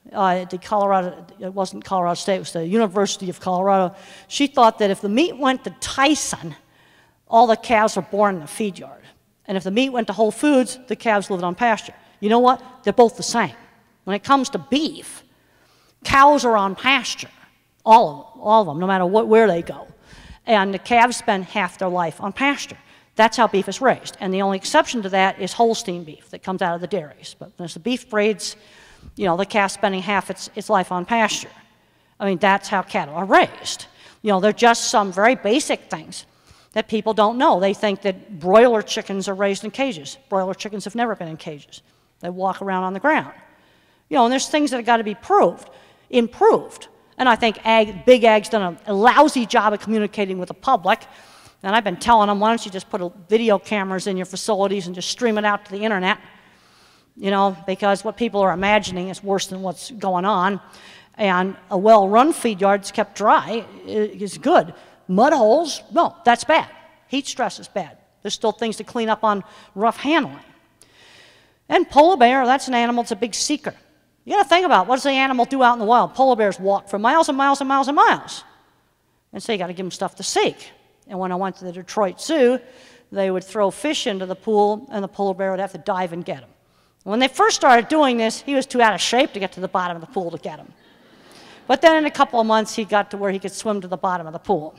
the Colorado, it wasn't Colorado State, it was the University of Colorado. She thought that if the meat went to Tyson, all the calves were born in the feed yard. And if the meat went to Whole Foods, the calves lived on pasture. You know what? They're both the same. When it comes to beef, cows are on pasture, all of them, no matter where they go. And the calves spend half their life on pasture. That's how beef is raised. And the only exception to that is Holstein beef that comes out of the dairies. But as the beef breeds, you know, the calf's spending half its life on pasture. I mean, that's how cattle are raised. You know, they're just some very basic things that people don't know. They think that broiler chickens are raised in cages. Broiler chickens have never been in cages. They walk around on the ground. You know, and there's things that have got to be improved. And I think Big Ag's done a lousy job of communicating with the public. And I've been telling them, why don't you just put video cameras in your facilities and just stream it out to the internet? You know, because what people are imagining is worse than what's going on. And a well-run feed yard that's kept dry is good. Mud holes, no, that's bad. Heat stress is bad. There's still things to clean up on rough handling. And polar bear, that's an animal that's a big seeker. You got to think about, what does the animal do out in the wild? Polar bears walk for miles and miles and miles and miles. And so you got to give them stuff to seek. And when I went to the Detroit Zoo, they would throw fish into the pool, and the polar bear would have to dive and get them. When they first started doing this, he was too out of shape to get to the bottom of the pool to get them. But then in a couple of months, he got to where he could swim to the bottom of the pool.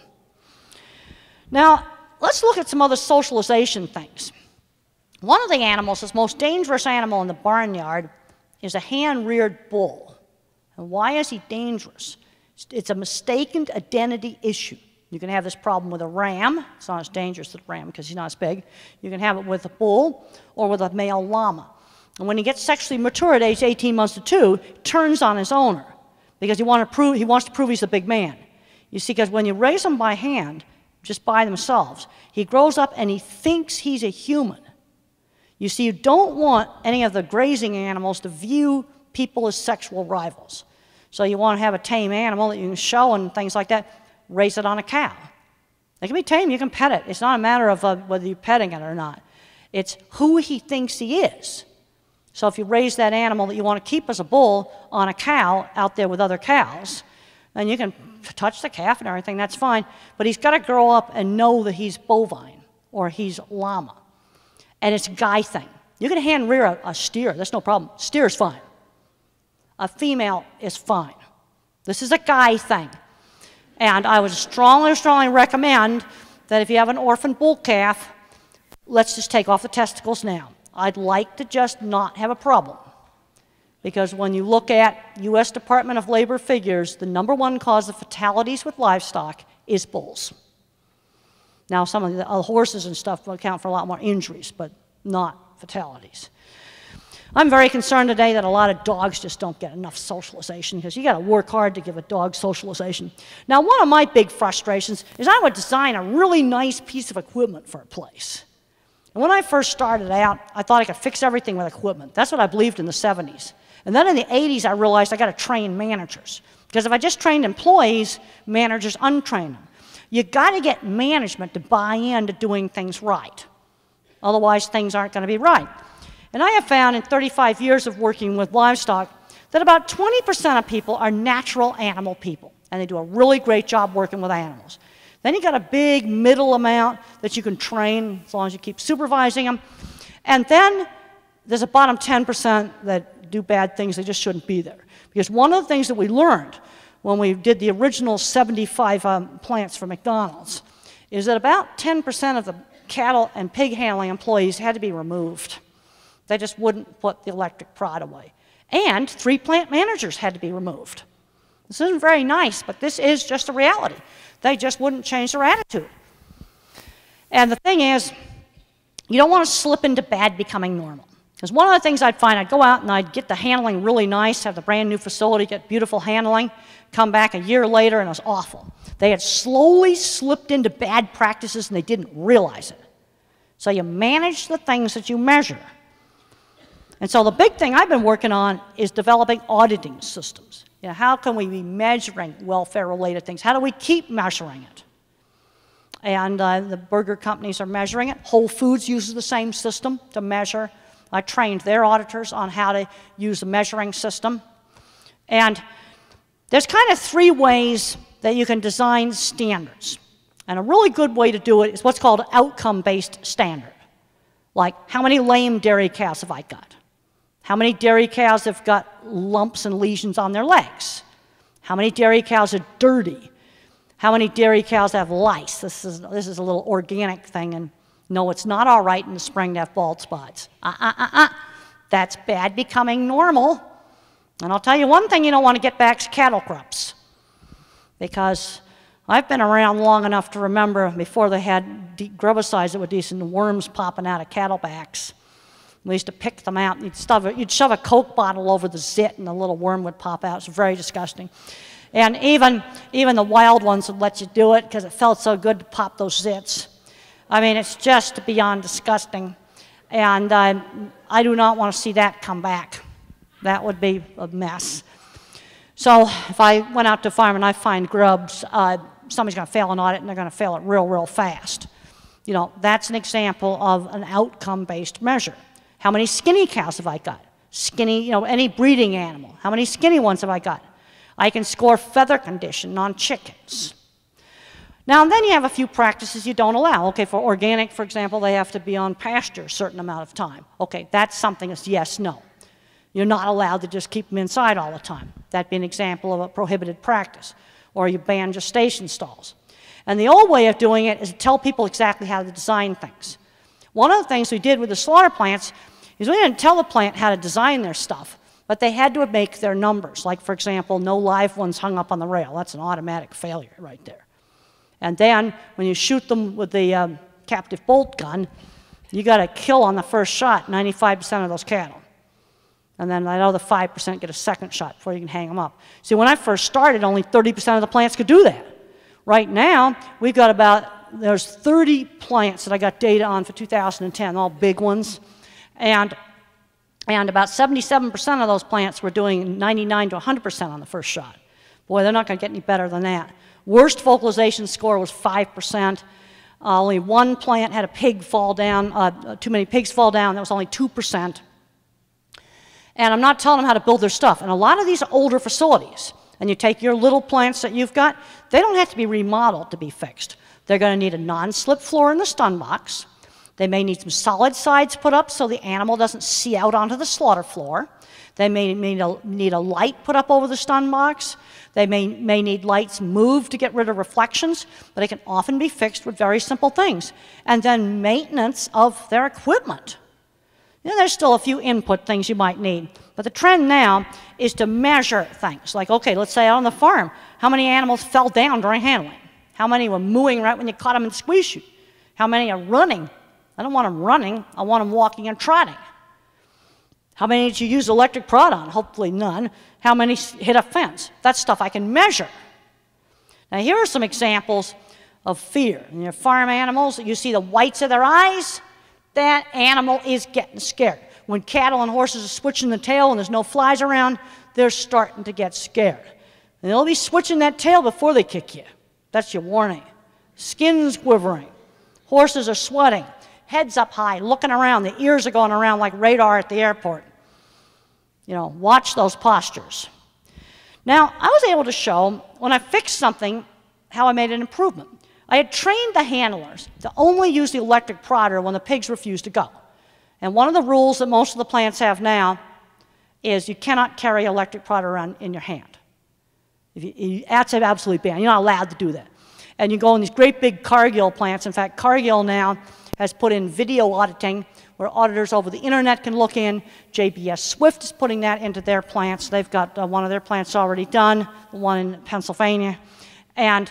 Now, let's look at some other socialization things. One of the animals, the most dangerous animal in the barnyard, is a hand-reared bull. And why is he dangerous? It's a mistaken identity issue. You can have this problem with a ram. It's not as dangerous as a ram because he's not as big. You can have it with a bull or with a male llama. And when he gets sexually mature at age 18 months to 2, he turns on his owner because he wants to prove he's a big man. You see, because when you raise them by hand, just by themselves, he grows up and he thinks he's a human. You see, you don't want any of the grazing animals to view people as sexual rivals. So you want to have a tame animal that you can show and things like that. Raise it on a cow. It can be tame, you can pet it. It's not a matter of whether you're petting it or not. It's who he thinks he is. So if you raise that animal that you want to keep as a bull on a cow out there with other cows, then you can touch the calf and everything, that's fine. But he's got to grow up and know that he's bovine or he's llama. And it's a guy thing. You can hand rear a steer, that's no problem. Steer's fine. A female is fine. This is a guy thing. And I would strongly, strongly recommend that if you have an orphan bull calf, let's just take off the testicles now. I'd like to just not have a problem. Because when you look at U.S. Department of Labor figures, the #1 cause of fatalities with livestock is bulls. Now, some of the horses and stuff will account for a lot more injuries, but not fatalities. I'm very concerned today that a lot of dogs just don't get enough socialization because you got to work hard to give a dog socialization. Now, one of my big frustrations is I would design a really nice piece of equipment for a place. And when I first started out, I thought I could fix everything with equipment. That's what I believed in the 70s. And then in the 80s, I realized I got to train managers. Because if I just trained employees, managers untrain them. You got to get management to buy into doing things right. Otherwise, things aren't going to be right. And I have found in 35 years of working with livestock that about 20% of people are natural animal people. And they do a really great job working with animals. Then you got a big middle amount that you can train as long as you keep supervising them. And then there's a bottom 10% that do bad things, they just shouldn't be there. Because one of the things that we learned when we did the original 75 plants for McDonald's is that about 10% of the cattle and pig handling employees had to be removed. They just wouldn't put the electric prod away. And 3 plant managers had to be removed. This isn't very nice, but this is just a reality. They just wouldn't change their attitude. And the thing is, you don't want to slip into bad becoming normal. Because one of the things I'd find, I'd go out and I'd get the handling really nice, have the brand new facility, get beautiful handling, come back a year later and it was awful. They had slowly slipped into bad practices and they didn't realize it. So you manage the things that you measure. And so the big thing I've been working on is developing auditing systems. You know, how can we be measuring welfare-related things? How do we keep measuring it? And the burger companies are measuring it. Whole Foods uses the same system to measure. I trained their auditors on how to use the measuring system. And there's kind of 3 ways that you can design standards. And a really good way to do it is what's called an outcome-based standard. Like, how many lame dairy cows have I got? How many dairy cows have got lumps and lesions on their legs? How many dairy cows are dirty? How many dairy cows have lice? This is a little organic thing, and no, it's not all right in the spring to have bald spots. That's bad becoming normal. And I'll tell you one thing you don't want to get back is cattle crops. Because I've been around long enough to remember before they had grubicides that were decent, worms popping out of cattle backs. We used to pick them out. You'd shove a Coke bottle over the zit and the little worm would pop out. It's very disgusting. And even the wild ones would let you do it because it felt so good to pop those zits. I mean, it's just beyond disgusting. And I do not want to see that come back. That would be a mess. So if I went out to a farm and I find grubs, somebody's going to fail an audit and they're going to fail it real, real fast. You know, that's an example of an outcome-based measure. How many skinny cows have I got? Skinny, you know, any breeding animal. How many skinny ones have I got? I can score feather condition on chickens. Now, and then you have a few practices you don't allow. Okay, for organic, for example, they have to be on pasture a certain amount of time. Okay, that's something that's yes, no. You're not allowed to just keep them inside all the time. That'd be an example of a prohibited practice. Or you ban gestation stalls. And the old way of doing it is to tell people exactly how to design things. One of the things we did with the slaughter plants is we didn't tell the plant how to design their stuff, but they had to make their numbers. Like, for example, no live ones hung up on the rail. That's an automatic failure right there. And then when you shoot them with the captive bolt gun, you got to kill on the first shot 95% of those cattle. And then I know the 5% get a second shot before you can hang them up. See, when I first started, only 30% of the plants could do that. Right now, we've got there's 30 plants that I got data on for 2010, all big ones. And about 77% of those plants were doing 99 to 100% on the first shot. Boy, they're not going to get any better than that. Worst vocalization score was 5%. Only 1 plant had a pig fall down, too many pigs fall down. That was only 2%. And I'm not telling them how to build their stuff. And a lot of these older facilities, and you take your little plants that you've got, they don't have to be remodeled to be fixed. They're going to need a non-slip floor in the stun box. They may need some solid sides put up so the animal doesn't see out onto the slaughter floor. They may need a light put up over the stun box. They may need lights moved to get rid of reflections, but it can often be fixed with very simple things. And then maintenance of their equipment. You know, there's still a few input things you might need, but the trend now is to measure things. Like, okay, let's say out on the farm, how many animals fell down during handling? How many were mooing right when you caught them in the squeeze chute? How many are running? I don't want them running, I want them walking and trotting. How many did you use electric prod on? Hopefully none. How many hit a fence? That's stuff I can measure. Now here are some examples of fear. In your farm animals, you see the whites of their eyes, that animal is getting scared. When cattle and horses are switching the tail and there's no flies around, they're starting to get scared. And they'll be switching that tail before they kick you. That's your warning. Skin's quivering. Horses are sweating. Heads up high, looking around. The ears are going around like radar at the airport. You know, watch those postures. Now, I was able to show, when I fixed something, how I made an improvement. I had trained the handlers to only use the electric prodder when the pigs refused to go. And one of the rules that most of the plants have now is you cannot carry electric prodder around in your hand. That's absolutely banned. You're not allowed to do that. And you go in these great big Cargill plants. In fact, Cargill now has put in video auditing where auditors over the internet can look in. JBS Swift is putting that into their plants. They've got one of their plants already done, the one in Pennsylvania. And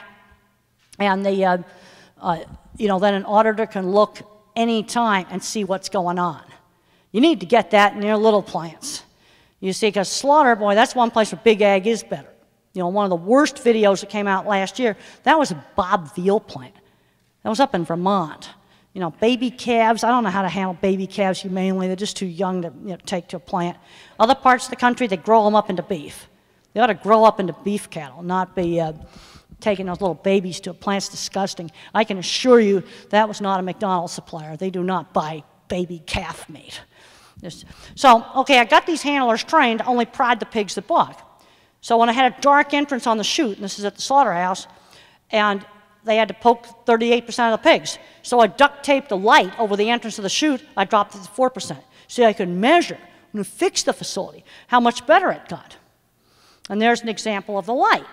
the, you know, then an auditor can look anytime and see what's going on. You need to get that in your little plants. You see, because slaughter, boy, that's one place where big ag is better. You know, one of the worst videos that came out last year, that was a Bob Veal plant. That was up in Vermont. You know, baby calves, I don't know how to handle baby calves humanely. They're just too young to take to a plant. Other parts of the country, they grow them up into beef. They ought to grow up into beef cattle, not be taking those little babies to a plant. It's disgusting. I can assure you that was not a McDonald's supplier. They do not buy baby calf meat. So, okay, I got these handlers trained to only prod the pigs that buck. So when I had a dark entrance on the chute, and this is at the slaughterhouse, and they had to poke 38% of the pigs. So I duct taped a light over the entrance of the chute, I dropped it to 4%. So I could measure and fix the facility, how much better it got. And there's an example of the light.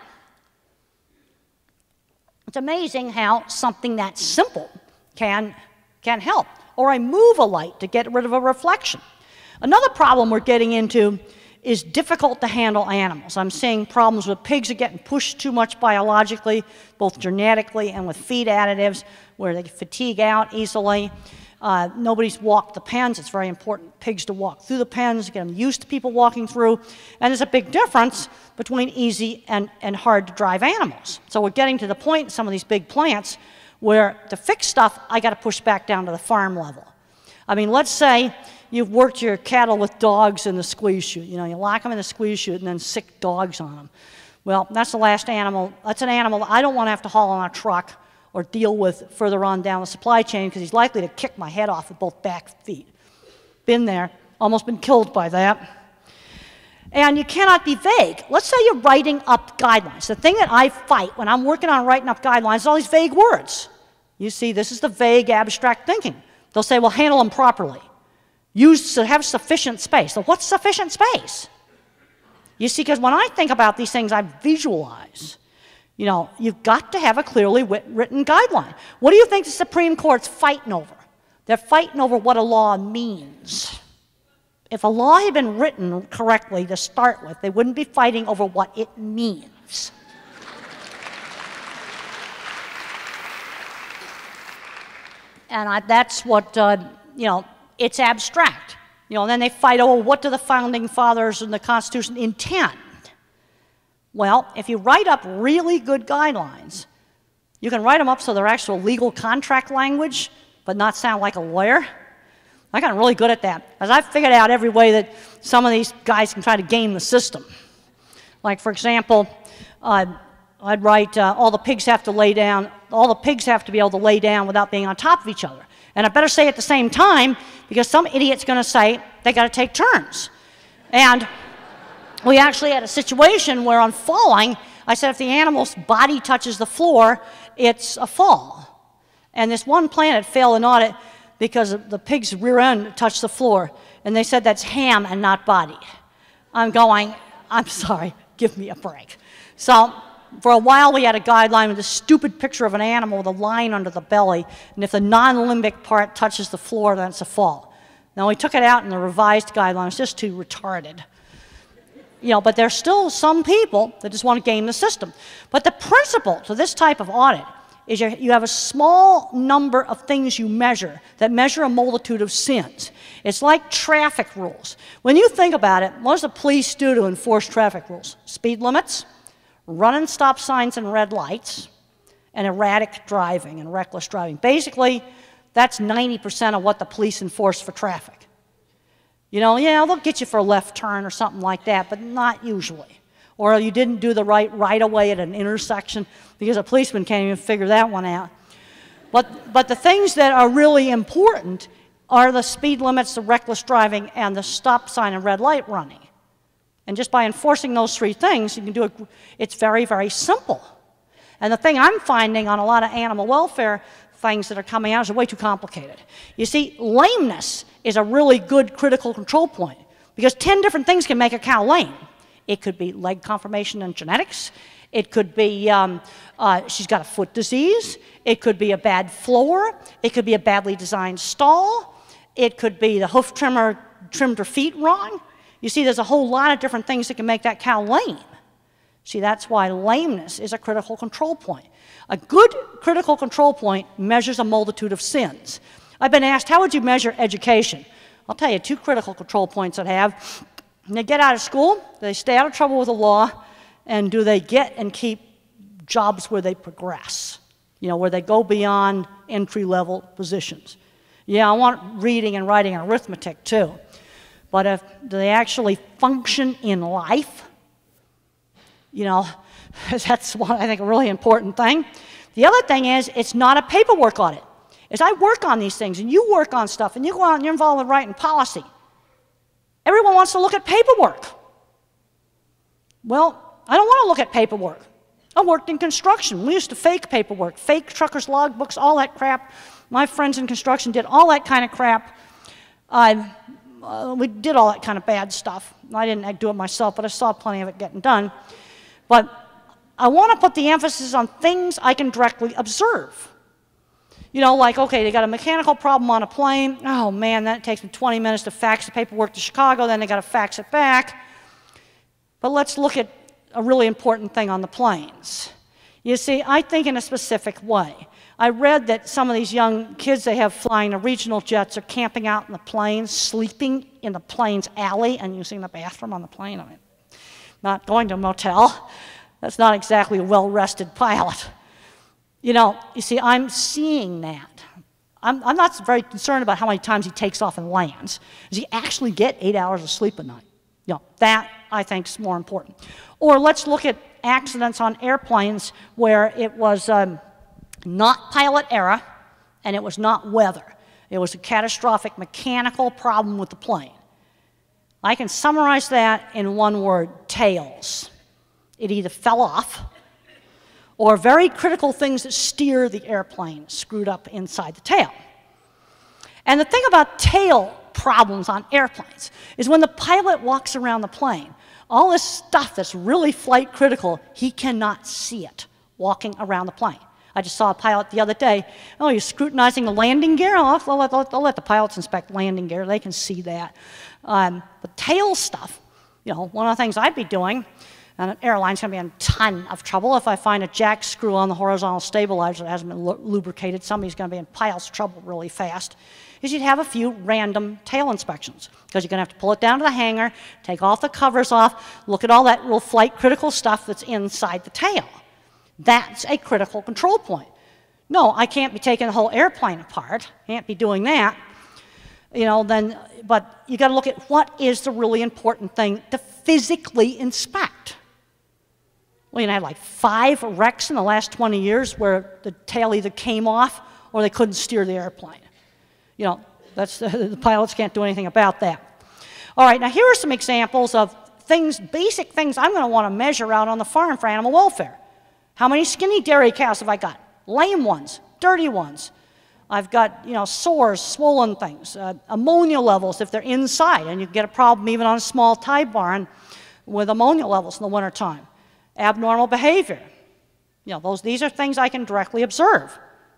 It's amazing how something that simple can help. Or I move a light to get rid of a reflection. Another problem we're getting into is difficult to handle animals. I'm seeing problems with pigs are getting pushed too much biologically, both genetically and with feed additives, where they fatigue out easily. Nobody's walked the pens. It's very important pigs to walk through the pens, get them used to people walking through. And there's a big difference between easy and hard to drive animals. So we're getting to the point in some of these big plants where to fix stuff, I got to push back down to the farm level. I mean, let's say you've worked your cattle with dogs in the squeeze chute. You know, you lock them in the squeeze chute and then sick dogs on them. Well, that's the last animal. That's an animal I don't want to have to haul on a truck or deal with further on down the supply chain because he's likely to kick my head off with both back feet. Been there, almost been killed by that. And you cannot be vague. Let's say you're writing up guidelines. The thing that I fight when I'm working on writing up guidelines is all these vague words. You see, this is the vague, abstract thinking. They'll say, well, handle them properly. Have sufficient space. So what's sufficient space? You see, because when I think about these things, I visualize. You know, you've got to have a clearly written guideline. What do you think the Supreme Court's fighting over? They're fighting over what a law means. If a law had been written correctly to start with, they wouldn't be fighting over what it means. And that's what, you know, it's abstract. You know, and then they fight over what do the Founding Fathers and the Constitution intend. Well, if you write up really good guidelines, you can write them up so they're actual legal contract language, but not sound like a lawyer. I got really good at that, as I've figured out every way that some of these guys can try to game the system. Like, for example, I'd write, all the pigs have to lay down, all the pigs have to be able to lay down without being on top of each other. And I better say at the same time, because some idiot's going to say they got to take turns. And we actually had a situation where on falling, I said if the animal's body touches the floor, it's a fall. And this one plant had failed an audit because the pig's rear end touched the floor. And they said that's ham and not body. I'm going, I'm sorry, give me a break. So for a while we had a guideline with a stupid picture of an animal with a line under the belly. And if the non-limbic part touches the floor, then it's a fall. Now we took it out in the revised guideline. It's just too retarded. You know, but there's still some people that just want to game the system. But the principle to this type of audit is you have a small number of things you measure that measure a multitude of sins. It's like traffic rules. When you think about it, what does the police do to enforce traffic rules? Speed limits, running stop signs and red lights, and erratic driving and reckless driving. Basically, that's 90% of what the police enforce for traffic. You know, yeah, they'll get you for a left turn or something like that, but not usually. Or you didn't do the right away at an intersection, because a policeman can't even figure that one out. But the things that are really important are the speed limits, the reckless driving, and the stop sign and red light running. And just by enforcing those three things, you can do it. It's very, very simple. And the thing I'm finding on a lot of animal welfare things that are coming out is way too complicated. You see, lameness is a really good critical control point, because 10 different things can make a cow lame. It could be leg conformation and genetics. It could be she's got a foot disease. It could be a bad floor. It could be a badly designed stall. It could be the hoof trimmer trimmed her feet wrong. You see, there's a whole lot of different things that can make that cow lame. See, that's why lameness is a critical control point. A good critical control point measures a multitude of sins. I've been asked, how would you measure education? I'll tell you 2 critical control points I'd have. When they get out of school, do they stay out of trouble with the law, and do they get and keep jobs where they progress? You know, where they go beyond entry-level positions. Yeah, I want reading and writing and arithmetic too. But do they actually function in life? You know, that's one, I think, a really important thing. The other thing is, it's not a paperwork audit. As I work on these things, and you work on stuff, and you go out and you're involved with writing policy, everyone wants to look at paperwork. Well, I don't want to look at paperwork. I worked in construction. We used to fake paperwork, fake truckers' logbooks, all that crap. My friends in construction did all that kind of crap. We did all that kind of bad stuff. I didn't do it myself, but I saw plenty of it getting done. But I want to put the emphasis on things I can directly observe. You know, like, okay, they got a mechanical problem on a plane. Oh, man, that takes me 20 minutes to fax the paperwork to Chicago. Then they got to fax it back. But let's look at a really important thing on the planes. You see, I think in a specific way. I read that some of these young kids they have flying the regional jets are camping out in the planes, sleeping in the plane's alley and using the bathroom on the plane. I mean, not going to a motel. That's not exactly a well-rested pilot. You know, you see, I'm seeing that. I'm not very concerned about how many times he takes off and lands. Does he actually get 8 hours of sleep a night? You know, that, I think, is more important. Or let's look at accidents on airplanes where it was not pilot error and it was not weather. It was a catastrophic mechanical problem with the plane. I can summarize that in one word: tails. It either fell off or very critical things that steer the airplane screwed up inside the tail. And the thing about tail problems on airplanes is when the pilot walks around the plane, all this stuff that's really flight critical, he cannot see it walking around the plane. I just saw a pilot the other day. Oh, you're scrutinizing the landing gear? Oh, I'll let the pilots inspect landing gear. They can see that. The tail stuff, you know, one of the things I'd be doing, and an airline's going to be in a ton of trouble if I find a jack screw on the horizontal stabilizer that hasn't been lubricated. Somebody's going to be in pile's trouble really fast. Is you'd have a few random tail inspections, because you're going to have to pull it down to the hangar, take off the covers off, look at all that real flight critical stuff that's inside the tail. That's a critical control point. No, I can't be taking the whole airplane apart. Can't be doing that. You know, then, but you got to look at what is the really important thing to physically inspect. Well, you know, I had like 5 wrecks in the last 20 years where the tail either came off or they couldn't steer the airplane. You know, that's the pilots can't do anything about that. All right, now here are some examples of things, basic things I'm going to want to measure out on the farm for animal welfare. How many skinny dairy cows have I got? Lame ones, dirty ones. I've got, you know, sores, swollen things, ammonia levels if they're inside, and you get a problem even on a small tie barn with ammonia levels in the wintertime. Abnormal behavior. You know, these are things I can directly observe.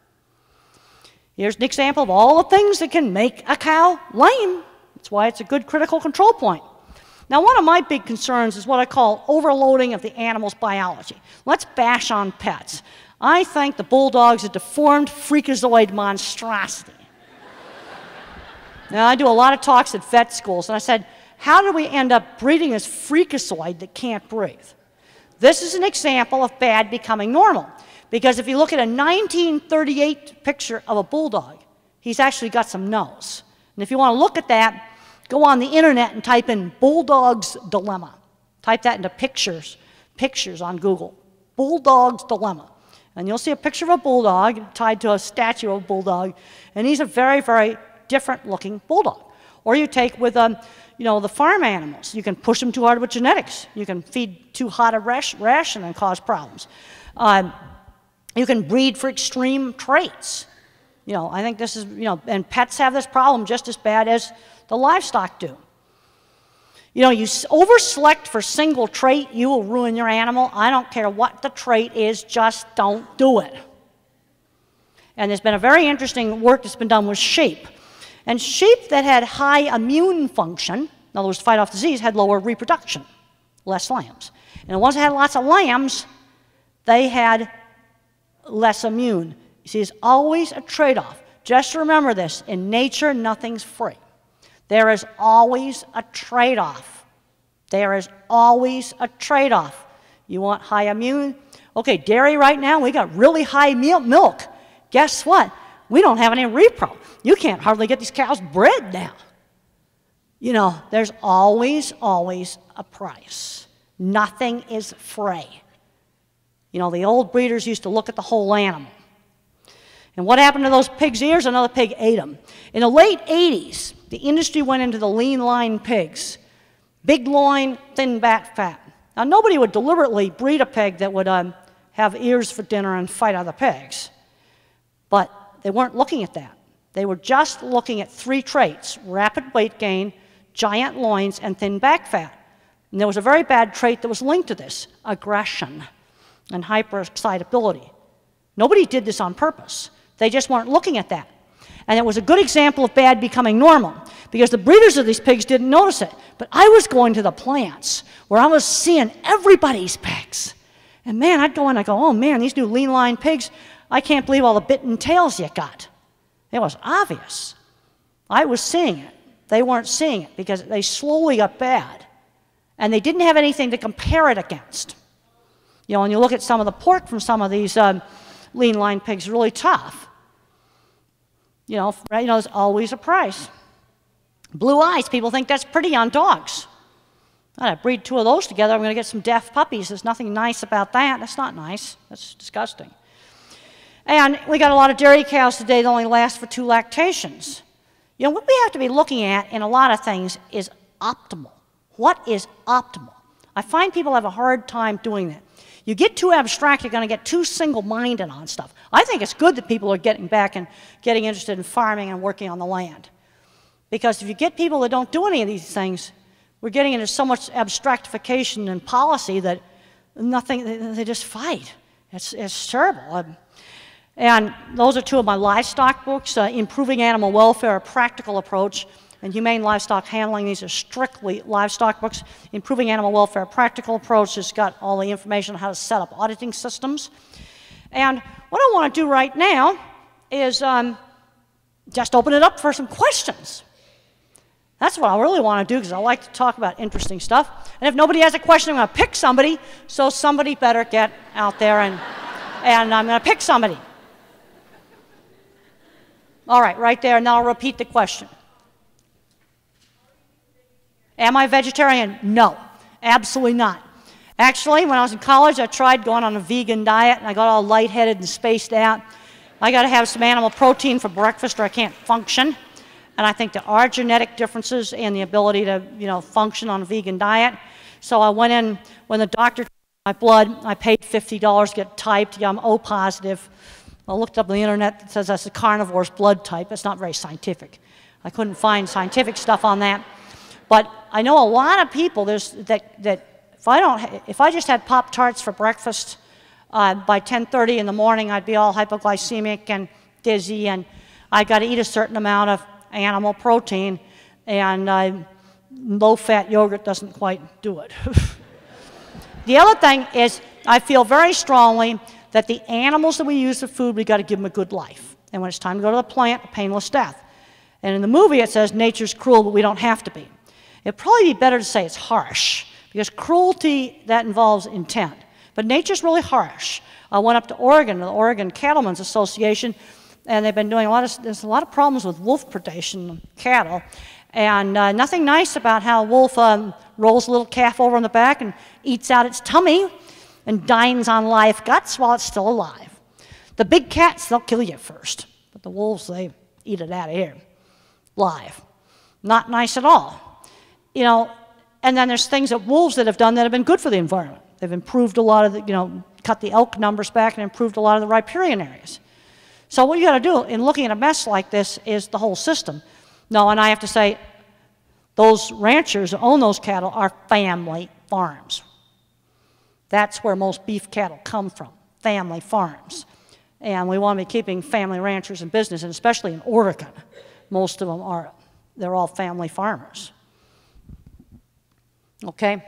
Here's an example of all the things that can make a cow lame. That's why it's a good critical control point. Now, one of my big concerns is what I call overloading of the animal's biology. Let's bash on pets. I think the bulldog's a deformed freakazoid monstrosity. Now, I do a lot of talks at vet schools, and I said, how did we end up breeding this freakazoid that can't breathe? This is an example of bad becoming normal. Because if you look at a 1938 picture of a bulldog, he's actually got some nose. And if you want to look at that, go on the internet and type in Bulldog's Dilemma. Type that into pictures on Google. Bulldog's Dilemma. And you'll see a picture of a bulldog tied to a statue of a bulldog, and he's a very, very different looking bulldog. Or you take with you know, the farm animals. You can push them too hard with genetics. You can feed too hot a ration and cause problems. You can breed for extreme traits. You know, I think this is, you know, and pets have this problem just as bad as the livestock do. You know, you over-select for single trait, you will ruin your animal. I don't care what the trait is, just don't do it. And there's been a very interesting work that's been done with sheep. And sheep that had high immune function, in other words, fight off disease, had lower reproduction, less lambs. And the ones that had lots of lambs, they had less immune. You see, it's always a trade-off. Just remember this, in nature, nothing's free. There is always a trade-off. There is always a trade-off. You want high immune? Okay, dairy right now, we got really high milk. Guess what? We don't have any repro. You can't hardly get these cows bred now. You know, there's always, always a price. Nothing is free. You know, the old breeders used to look at the whole animal. And what happened to those pig's ears? Another pig ate them. In the late 80s, the industry went into the lean line pigs. Big loin, thin back fat. Now, nobody would deliberately breed a pig that would have ears for dinner and fight other pigs. But they weren't looking at that. They were just looking at 3 traits: rapid weight gain, giant loins, and thin back fat. And there was a very bad trait that was linked to this: aggression and hyperexcitability. Nobody did this on purpose. They just weren't looking at that. And it was a good example of bad becoming normal, because the breeders of these pigs didn't notice it. But I was going to the plants where I was seeing everybody's pigs. And man, I'd go in and I'd go, oh man, these new lean line pigs, I can't believe all the bitten tails you got. It was obvious. I was seeing it. They weren't seeing it because they slowly got bad. And they didn't have anything to compare it against. You know, when you look at some of the pork from some of these lean line pigs, really tough. You know, there's always a price. Blue eyes, people think that's pretty on dogs. I breed 2 of those together, I'm going to get some deaf puppies. There's nothing nice about that. That's not nice. That's disgusting. And we got a lot of dairy cows today that only last for 2 lactations. You know, what we have to be looking at in a lot of things is optimal. What is optimal? I find people have a hard time doing that. You get too abstract, you're going to get too single-minded on stuff. I think it's good that people are getting back and getting interested in farming and working on the land. Because if you get people that don't do any of these things, we're getting into so much abstractification and policy that they just fight. It's terrible. And those are 2 of my livestock books, Improving Animal Welfare, A Practical Approach, and Humane Livestock Handling. These are strictly livestock books. Improving Animal Welfare, A Practical Approach has got all the information on how to set up auditing systems. And what I want to do right now is just open it up for some questions. That's what I really want to do, because I like to talk about interesting stuff. And if nobody has a question, I'm going to pick somebody, so somebody better get out there and I'm going to pick somebody. All right there, and now I'll repeat the question. Am I vegetarian? No, absolutely not. Actually, when I was in college, I tried going on a vegan diet, and I got all lightheaded and spaced out. I got to have some animal protein for breakfast or I can't function. And I think there are genetic differences in the ability to, function on a vegan diet. So I went in, when the doctor took my blood, I paid $50 to get typed. Yeah, I'm O positive. I looked up on the internet, it says that's a carnivore's blood type. It's not very scientific. I couldn't find scientific stuff on that. But I know a lot of people that if I just had Pop-Tarts for breakfast, by 10:30 in the morning, I'd be all hypoglycemic and dizzy, and I got to eat a certain amount of animal protein, and low-fat yogurt doesn't quite do it. The other thing is, I feel very strongly that the animals that we use for food, we got to give them a good life. And when it's time to go to the plant, a painless death. And in the movie, it says nature's cruel, but we don't have to be. It'd probably be better to say it's harsh, because cruelty, that involves intent. But nature's really harsh. I went up to Oregon, the Oregon Cattlemen's Association, and they've been doing there's a lot of problems with wolf predation of cattle. And nothing nice about how a wolf rolls a little calf over on the back and eats out its tummy and dines on live guts while it's still alive. The big cats, they'll kill you first. But the wolves, they eat it out of here, live. Not nice at all. And then there's things that wolves that have done that have been good for the environment. They've improved a lot of the, cut the elk numbers back and improved a lot of the riparian areas. So what you got to do in looking at a mess like this is the whole system. No, and I have to say, those ranchers who own those cattle are family farms. That's where most beef cattle come from, family farms. And we want to be keeping family ranchers in business, and especially in Oregon. Most of them they're all family farmers. Okay?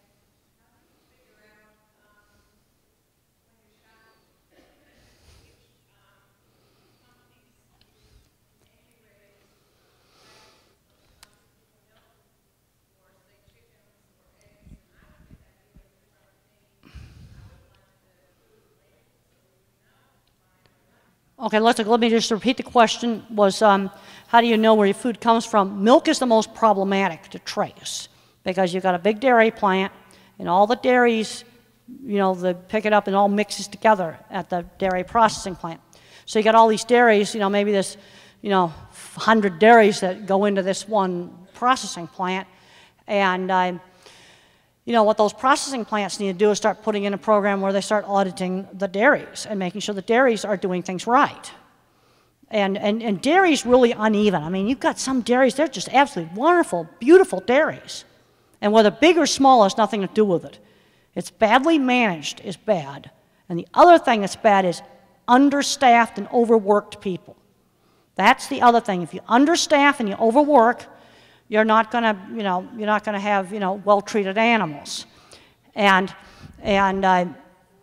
Okay, let me just repeat the question. Was how do you know where your food comes from? Milk is the most problematic to trace, because you've got a big dairy plant, and all the dairies, they pick it up and all mixes together at the dairy processing plant. So you got all these dairies, maybe there's, 100 dairies that go into this one processing plant, and You know, what those processing plants need to do is start putting in a program where they start auditing the dairies and making sure the dairies are doing things right. And dairy's really uneven. I mean, you've got some dairies, they're just absolutely wonderful, beautiful dairies. And whether big or small has nothing to do with it. It's badly managed is bad. And the other thing that's bad is understaffed and overworked people. That's the other thing. If you understaff and you overwork, you're not going to, you're not going to have, well-treated animals. And then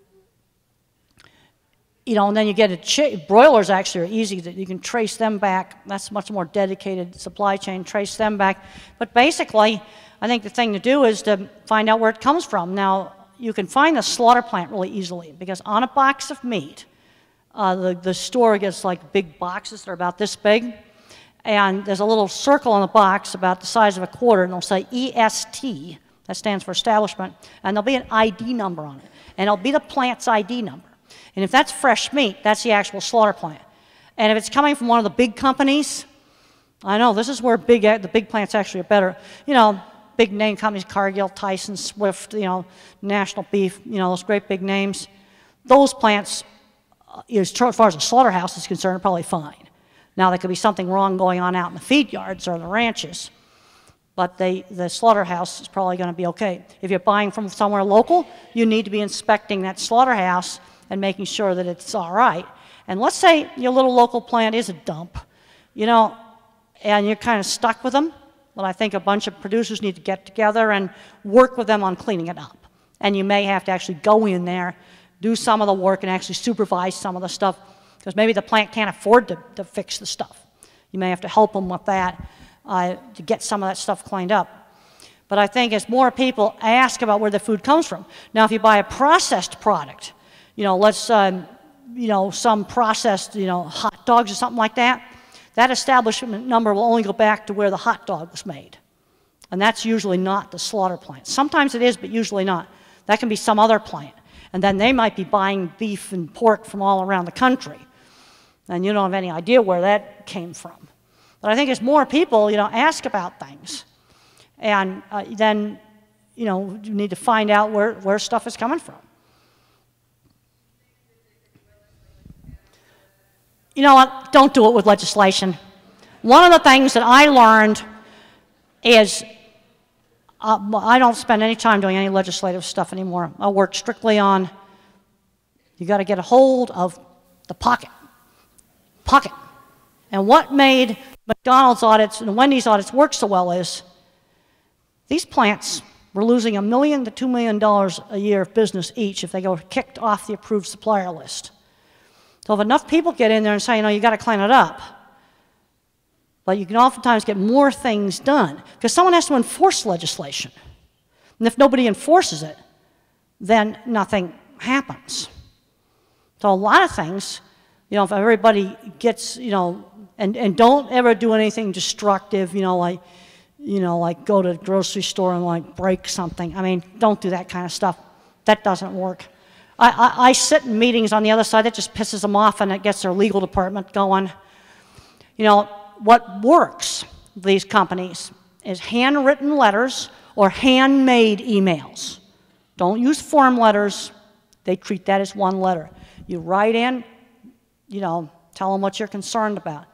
you get broilers actually are easy. You can trace them back. That's a much more dedicated supply chain, trace them back. But basically, I think the thing to do is to find out where it comes from. Now, you can find the slaughter plant really easily because on a box of meat, the store gets like big boxes that are about this big. And there's a little circle on the box about the size of a quarter, and it'll say EST, that stands for establishment, and there'll be an ID number on it. And it'll be the plant's ID number. And if that's fresh meat, that's the actual slaughter plant. And if it's coming from one of the big companies, I know this is where the big plants actually are better. Big name companies, Cargill, Tyson, Swift, National Beef, those great big names. Those plants, as far as the slaughterhouse is concerned, are probably fine. Now, there could be something wrong going on out in the feed yards or the ranches, but the slaughterhouse is probably going to be okay. If you're buying from somewhere local, you need to be inspecting that slaughterhouse and making sure that it's all right. And let's say your little local plant is a dump, and you're kind of stuck with them. Well, I think a bunch of producers need to get together and work with them on cleaning it up. And you may have to actually go in there, do some of the work, and actually supervise some of the stuff, because maybe the plant can't afford to fix the stuff. You may have to help them with that to get some of that stuff cleaned up. But I think as more people ask about where the food comes from, now if you buy a processed product, some processed, hot dogs or something like that, that establishment number will only go back to where the hot dog was made. And that's usually not the slaughter plant. Sometimes it is, but usually not. That can be some other plant. And then they might be buying beef and pork from all around the country. And you don't have any idea where that came from. But I think as more people, ask about things, and then, you need to find out where stuff is coming from. You know what? Don't do it with legislation. One of the things that I learned is I don't spend any time doing any legislative stuff anymore. I work strictly on, you got to get a hold of the pocket. And what made McDonald's audits and Wendy's audits work so well is these plants were losing $1 million to $2 million a year of business each if they go kicked off the approved supplier list. So if enough people get in there and say, you got to clean it up, but you can oftentimes get more things done because someone has to enforce legislation. And if nobody enforces it, then nothing happens. So a lot of things, if everybody gets, and don't ever do anything destructive, like go to the grocery store and break something. I mean, don't do that kind of stuff. That doesn't work. I sit in meetings on the other side, that just pisses them off and it gets their legal department going. What works, these companies, is handwritten letters or handmade emails. Don't use form letters. They treat that as one letter. You write in, tell them what you're concerned about.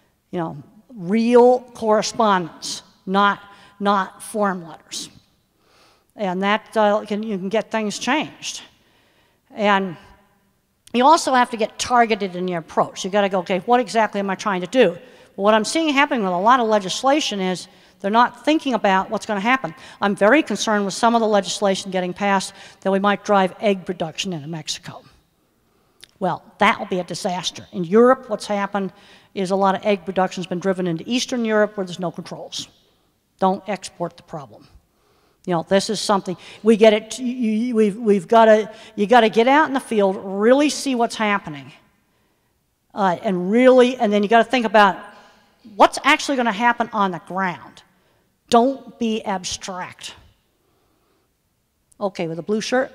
Real correspondence, not form letters. And that you can get things changed. And you also have to get targeted in your approach. You've got to go, okay, what exactly am I trying to do? Well, what I'm seeing happening with a lot of legislation is they're not thinking about what's going to happen. I'm very concerned with some of the legislation getting passed that we might drive egg production into Mexico. Well, that will be a disaster. In Europe, what's happened is a lot of egg production has been driven into Eastern Europe where there's no controls. Don't export the problem. This is something, we get it, you got to get out in the field, really see what's happening, and then you got to think about what's actually going to happen on the ground. Don't be abstract. Okay, with a blue shirt.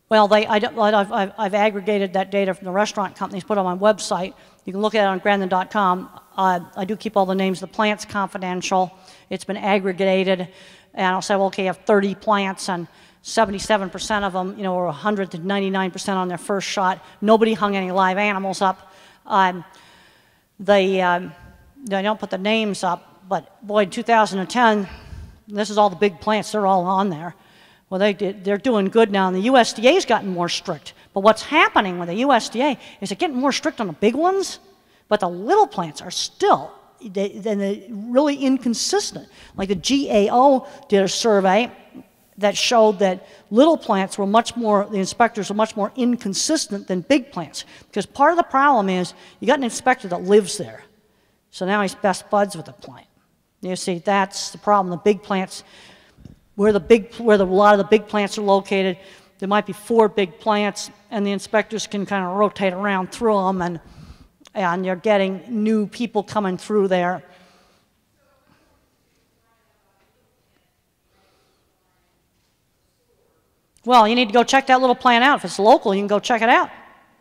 Well, I've aggregated that data from the restaurant companies, put it on my website. You can look at it on Grandin.com. I do keep all the names of the plants confidential. It's been aggregated, and I'll say, well, okay, you have 30 plants, and 77% of them, or 100 to 99% on their first shot. Nobody hung any live animals up. They don't put the names up, but boy, in 2010, this is all the big plants, they're all on there. Well, they're doing good now, and the USDA's gotten more strict. But what's happening with the USDA is they're getting more strict on the big ones, but the little plants are still they're really inconsistent. Like the GAO did a survey that showed that little plants were the inspectors were much more inconsistent than big plants. Because part of the problem is you got an inspector that lives there. So now he's best buds with the plant. You see, that's the problem. The big plants, where a lot of the big plants are located, there might be 4 big plants, and the inspectors can kind of rotate around through them, and you're getting new people coming through there. Well, you need to go check that little plant out. If it's local, you can go check it out.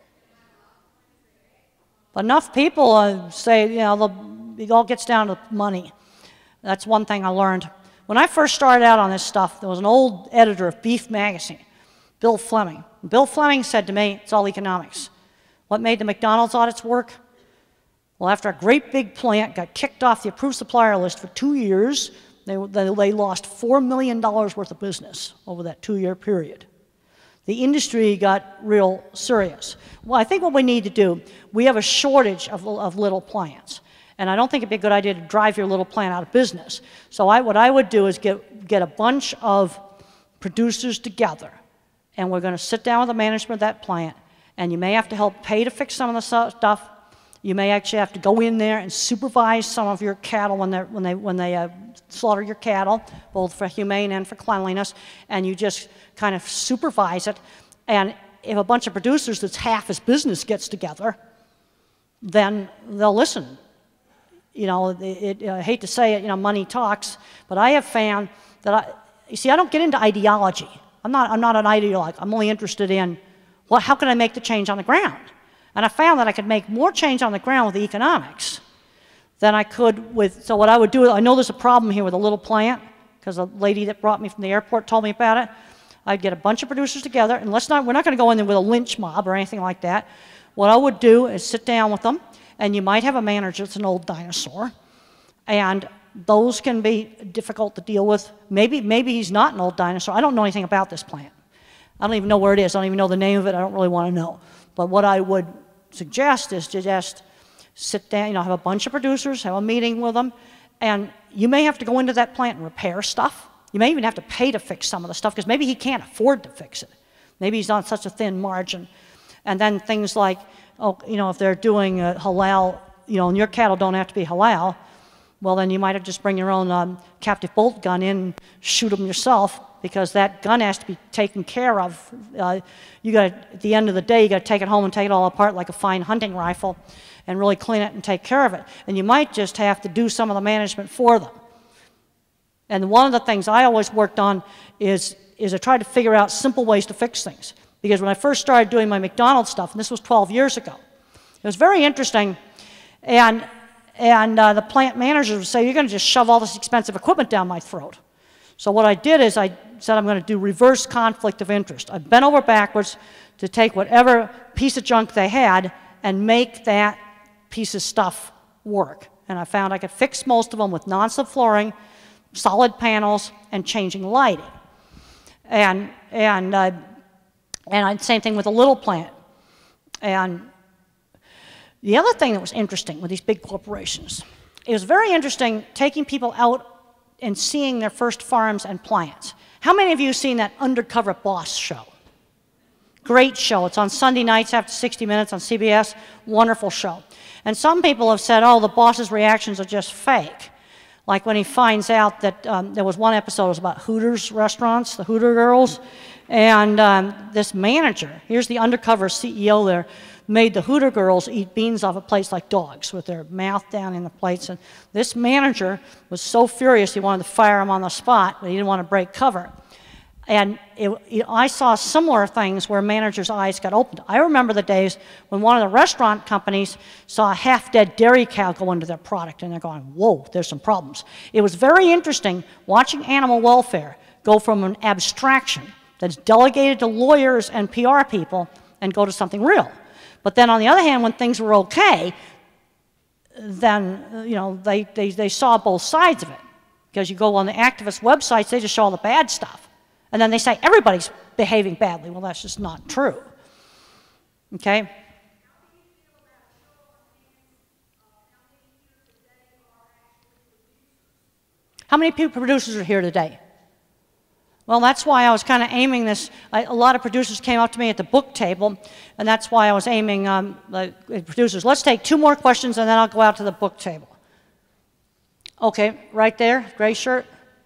But enough people say, it all gets down to money. That's one thing I learned. When I first started out on this stuff, there was an old editor of Beef Magazine, Bill Fleming. Bill Fleming said to me, it's all economics. What made the McDonald's audits work? Well, after a great big plant got kicked off the approved supplier list for 2 years, they lost $4 million worth of business over that 2-year period. The industry got real serious. Well, I think what we need to do, we have a shortage of little plants. And I don't think it'd be a good idea to drive your little plant out of business. So what I would do is get a bunch of producers together, and we're going to sit down with the management of that plant, and you may have to help pay to fix some of the stuff. You may actually have to go in there and supervise some of your cattle when they slaughter your cattle, both for humane and for cleanliness, and you just kind of supervise it. And if a bunch of producers that's half as business gets together, then they'll listen. I hate to say it, money talks, but I have found that I don't get into ideology. I'm not an ideologue. I'm only interested in, how can I make the change on the ground? And I found that I could make more change on the ground with the economics than I could with, so what I would do, I know there's a problem here with a little plant, because a lady that brought me from the airport told me about it. I'd get a bunch of producers together, and we're not going to go in there with a lynch mob or anything like that. What I would do is sit down with them, and you might have a manager that's an old dinosaur, and those can be difficult to deal with. Maybe he's not an old dinosaur. I don't know anything about this plant. I don't even know where it is. I don't even know the name of it. I don't really want to know. But what I would suggest is to just sit down, have a bunch of producers, have a meeting with them, and you may have to go into that plant and repair stuff. You may even have to pay to fix some of the stuff, because maybe he can't afford to fix it. Maybe he's on such a thin margin. And then things like, if they're doing halal, and your cattle don't have to be halal, well, then you might have just bring your own captive bolt gun in and shoot them yourself, because that gun has to be taken care of. At the end of the day, you got to take it home and take it all apart like a fine hunting rifle and really clean it and take care of it. And you might just have to do some of the management for them. And one of the things I always worked on is I tried to figure out simple ways to fix things. Because when I first started doing my McDonald's stuff, and this was 12 years ago, it was very interesting, and the plant managers would say, you're going to just shove all this expensive equipment down my throat. So what I did is I said I'm going to do reverse conflict of interest. I bent over backwards to take whatever piece of junk they had and make that piece of stuff work. And I found I could fix most of them with non-slip flooring, solid panels, and changing lighting. And same thing with a little plant. And the other thing that was interesting with these big corporations, it was very interesting taking people out and seeing their first farms and plants. How many of you have seen that Undercover Boss show? Great show. It's on Sunday nights after 60 Minutes on CBS. Wonderful show. And some people have said, the boss's reactions are just fake. Like when he finds out that there was one episode, it was about Hooters restaurants, the Hooter girls, and this manager, here's the undercover CEO there, made the Hooter girls eat beans off of plates like dogs with their mouth down in the plates. And this manager was so furious he wanted to fire him on the spot, but he didn't want to break cover. And I saw similar things where managers' eyes got opened. I remember the days when one of the restaurant companies saw a half-dead dairy cow go into their product, and they're going, whoa, there's some problems. It was very interesting watching animal welfare go from an abstraction that's delegated to lawyers and PR people and go to something real. But then on the other hand, when things were okay, then they saw both sides of it. Because you go on the activist websites, they just show all the bad stuff. And then they say everybody's behaving badly. Well, that's just not true. Okay? How many producers are here today? Well, that's why I was kind of aiming this. A lot of producers came up to me at the book table, and that's why I was aiming producers. Let's take 2 more questions, and then I'll go out to the book table. Okay, right there, gray shirt.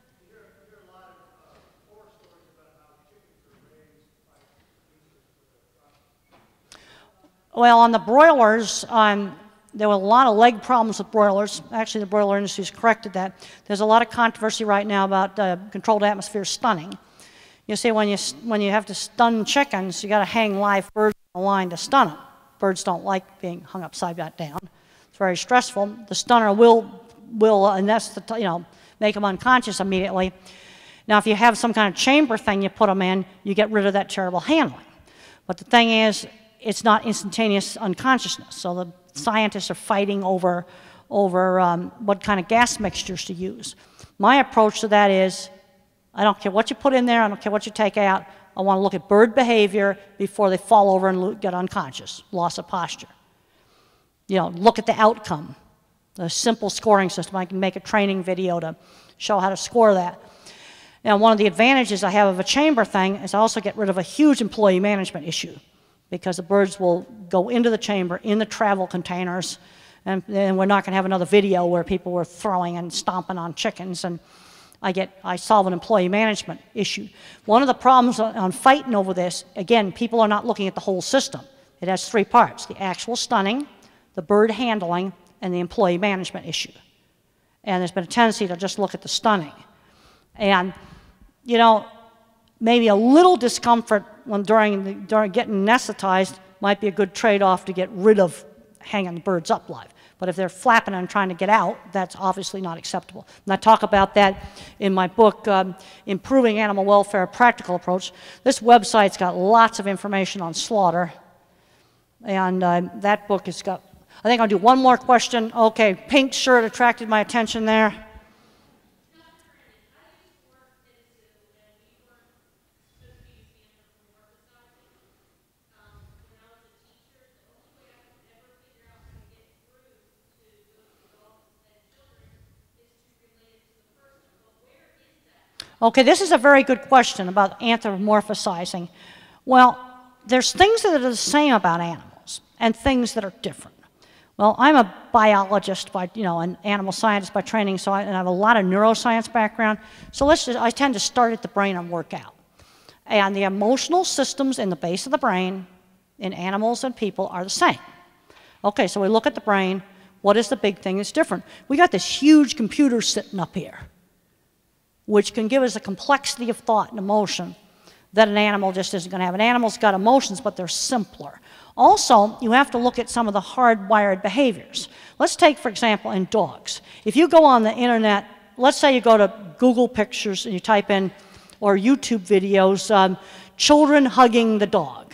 Well, on the broilers, there were a lot of leg problems with broilers. Actually, the broiler industry has corrected that. There's a lot of controversy right now about controlled atmosphere stunning. You see, when you have to stun chickens, you got to hang live birds on the line to stun them. Birds don't like being hung upside down. It's very stressful. The stunner will make them unconscious immediately. Now, if you have some kind of chamber thing you put them in, you get rid of that terrible handling. But the thing is, it's not instantaneous unconsciousness. So the scientists are fighting over what kind of gas mixtures to use. My approach to that is, I don't care what you put in there, I don't care what you take out, I want to look at bird behavior before they fall over and get unconscious, loss of posture. Look at the outcome. A simple scoring system. I can make a training video to show how to score that. Now, one of the advantages I have of a chamber thing is I also get rid of a huge employee management issue, because the birds will go into the chamber in the travel containers, and we're not going to have another video where people were throwing and stomping on chickens, and I solve an employee management issue. One of the problems on fighting over this, again, people are not looking at the whole system. It has 3 parts: the actual stunning, the bird handling, and the employee management issue. And there's been a tendency to just look at the stunning. And, maybe a little discomfort during getting anesthetized might be a good trade-off to get rid of hanging the birds up live. But if they're flapping and trying to get out, that's obviously not acceptable. And I talk about that in my book, Improving Animal Welfare, Practical Approach. This website's got lots of information on slaughter. And that book has got, I think I'll do 1 more question. Okay, pink shirt attracted my attention there. Okay, this is a very good question about anthropomorphizing. Well, there's things that are the same about animals and things that are different. Well, I'm a biologist, an animal scientist by training, so I have a lot of neuroscience background. So I tend to start at the brain and work out. And the emotional systems in the base of the brain in animals and people are the same. Okay, so we look at the brain. What is the big thing that's different? We got this huge computer sitting up here, which can give us a complexity of thought and emotion that an animal just isn't going to have. An animal's got emotions, but they're simpler. Also, you have to look at some of the hardwired behaviors. Let's take, for example, in dogs. If you go on the internet, let's say you go to Google Pictures and you type in, or YouTube videos, children hugging the dog.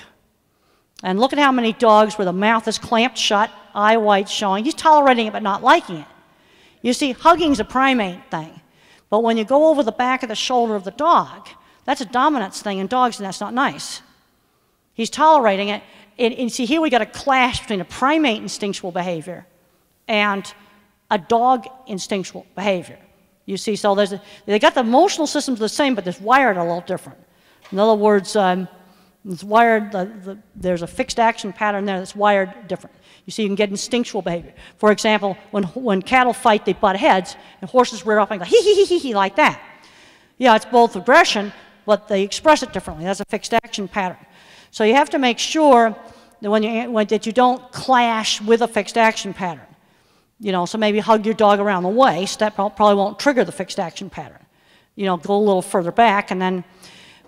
And look at how many dogs where the mouth is clamped shut, eye whites showing. He's tolerating it but not liking it. You see, hugging's a primate thing. But when you go over the back of the shoulder of the dog, that's a dominance thing in dogs, and that's not nice. He's tolerating it. And see, here we got a clash between a primate instinctual behavior and a dog instinctual behavior. You see, so they got the emotional systems the same, but it's wired a little different. In other words, it's wired, there's a fixed action pattern there that's wired different. You see, you can get instinctual behavior. For example, when cattle fight, they butt heads, and horses rear up and go hee, like that. Yeah, it's both aggression, but they express it differently. That's a fixed action pattern. So you have to make sure that that you don't clash with a fixed action pattern. So maybe hug your dog around the waist. That probably won't trigger the fixed action pattern. Go a little further back, and then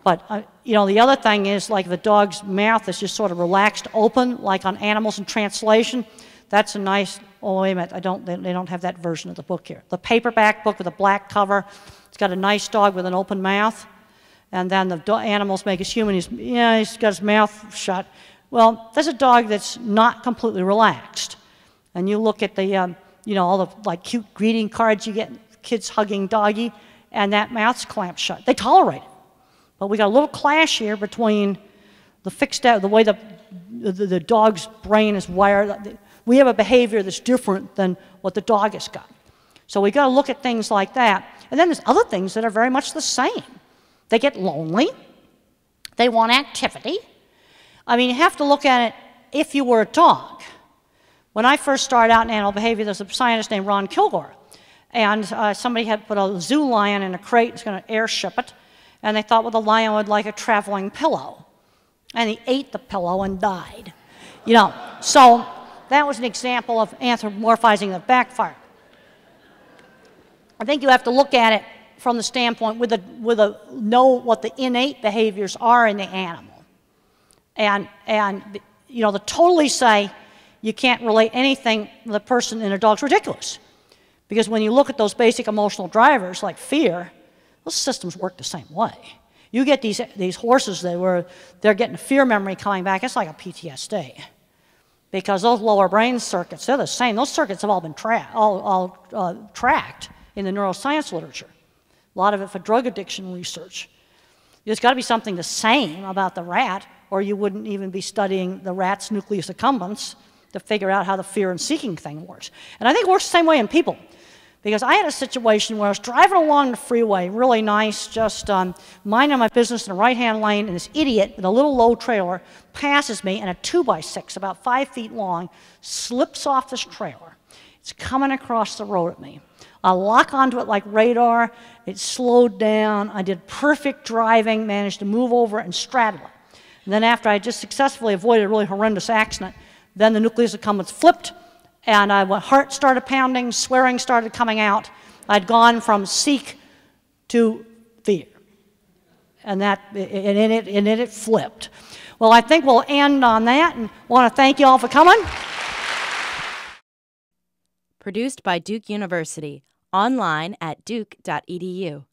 But, you know, the other thing is, like, the dog's mouth is just sort of relaxed open, like on Animals in Translation. That's a nice, oh, wait a minute, they don't have that version of the book here. The paperback book with a black cover, it's got a nice dog with an open mouth. And then the animals make us human. He's got his mouth shut. Well, there's a dog that's not completely relaxed. And you look at the, you know, all the like cute greeting cards you get, kids hugging doggy, and that mouth's clamped shut. They tolerate it. But we got a little clash here between the fixed out, the way the dog's brain is wired. We have a behavior that's different than what the dog has got. So we got to look at things like that. And then there's other things that are very much the same. They get lonely. They want activity. I mean, you have to look at it if you were a dog. When I first started out in animal behavior, there's a scientist named Ron Kilgore. And somebody had put a zoo lion in a crate, was going to airship it. And they thought, well, the lion would like a traveling pillow. And he ate the pillow and died. You know, so that was an example of anthropomorphizing that backfired. I think you have to look at it from the standpoint know what the innate behaviors are in the animal. And you know, to totally say you can't relate anything to the person in a dog's ridiculous. Because when you look at those basic emotional drivers like fear, those systems work the same way. You get these horses where they're getting fear memory coming back, it's like a PTSD. Because those lower brain circuits, they're the same. Those circuits have all been tracked in the neuroscience literature. A lot of it for drug addiction research. There's got to be something the same about the rat, or you wouldn't even be studying the rat's nucleus accumbens to figure out how the fear and seeking thing works. And I think it works the same way in people. Because I had a situation where I was driving along the freeway, really nice, just minding my business in the right-hand lane, and this idiot with a little low trailer passes me, and a 2x6, about 5 feet long, slips off this trailer. It's coming across the road at me. I lock onto it like radar. It slowed down. I did perfect driving, managed to move over and straddle it. And then after I just successfully avoided a really horrendous accident, then the nucleus accumbens flipped, and my heart started pounding, swearing started coming out. I'd gone from seek to fear. And it flipped. Well, I think we'll end on that, and want to thank you all for coming. Produced by Duke University. Online at duke.edu.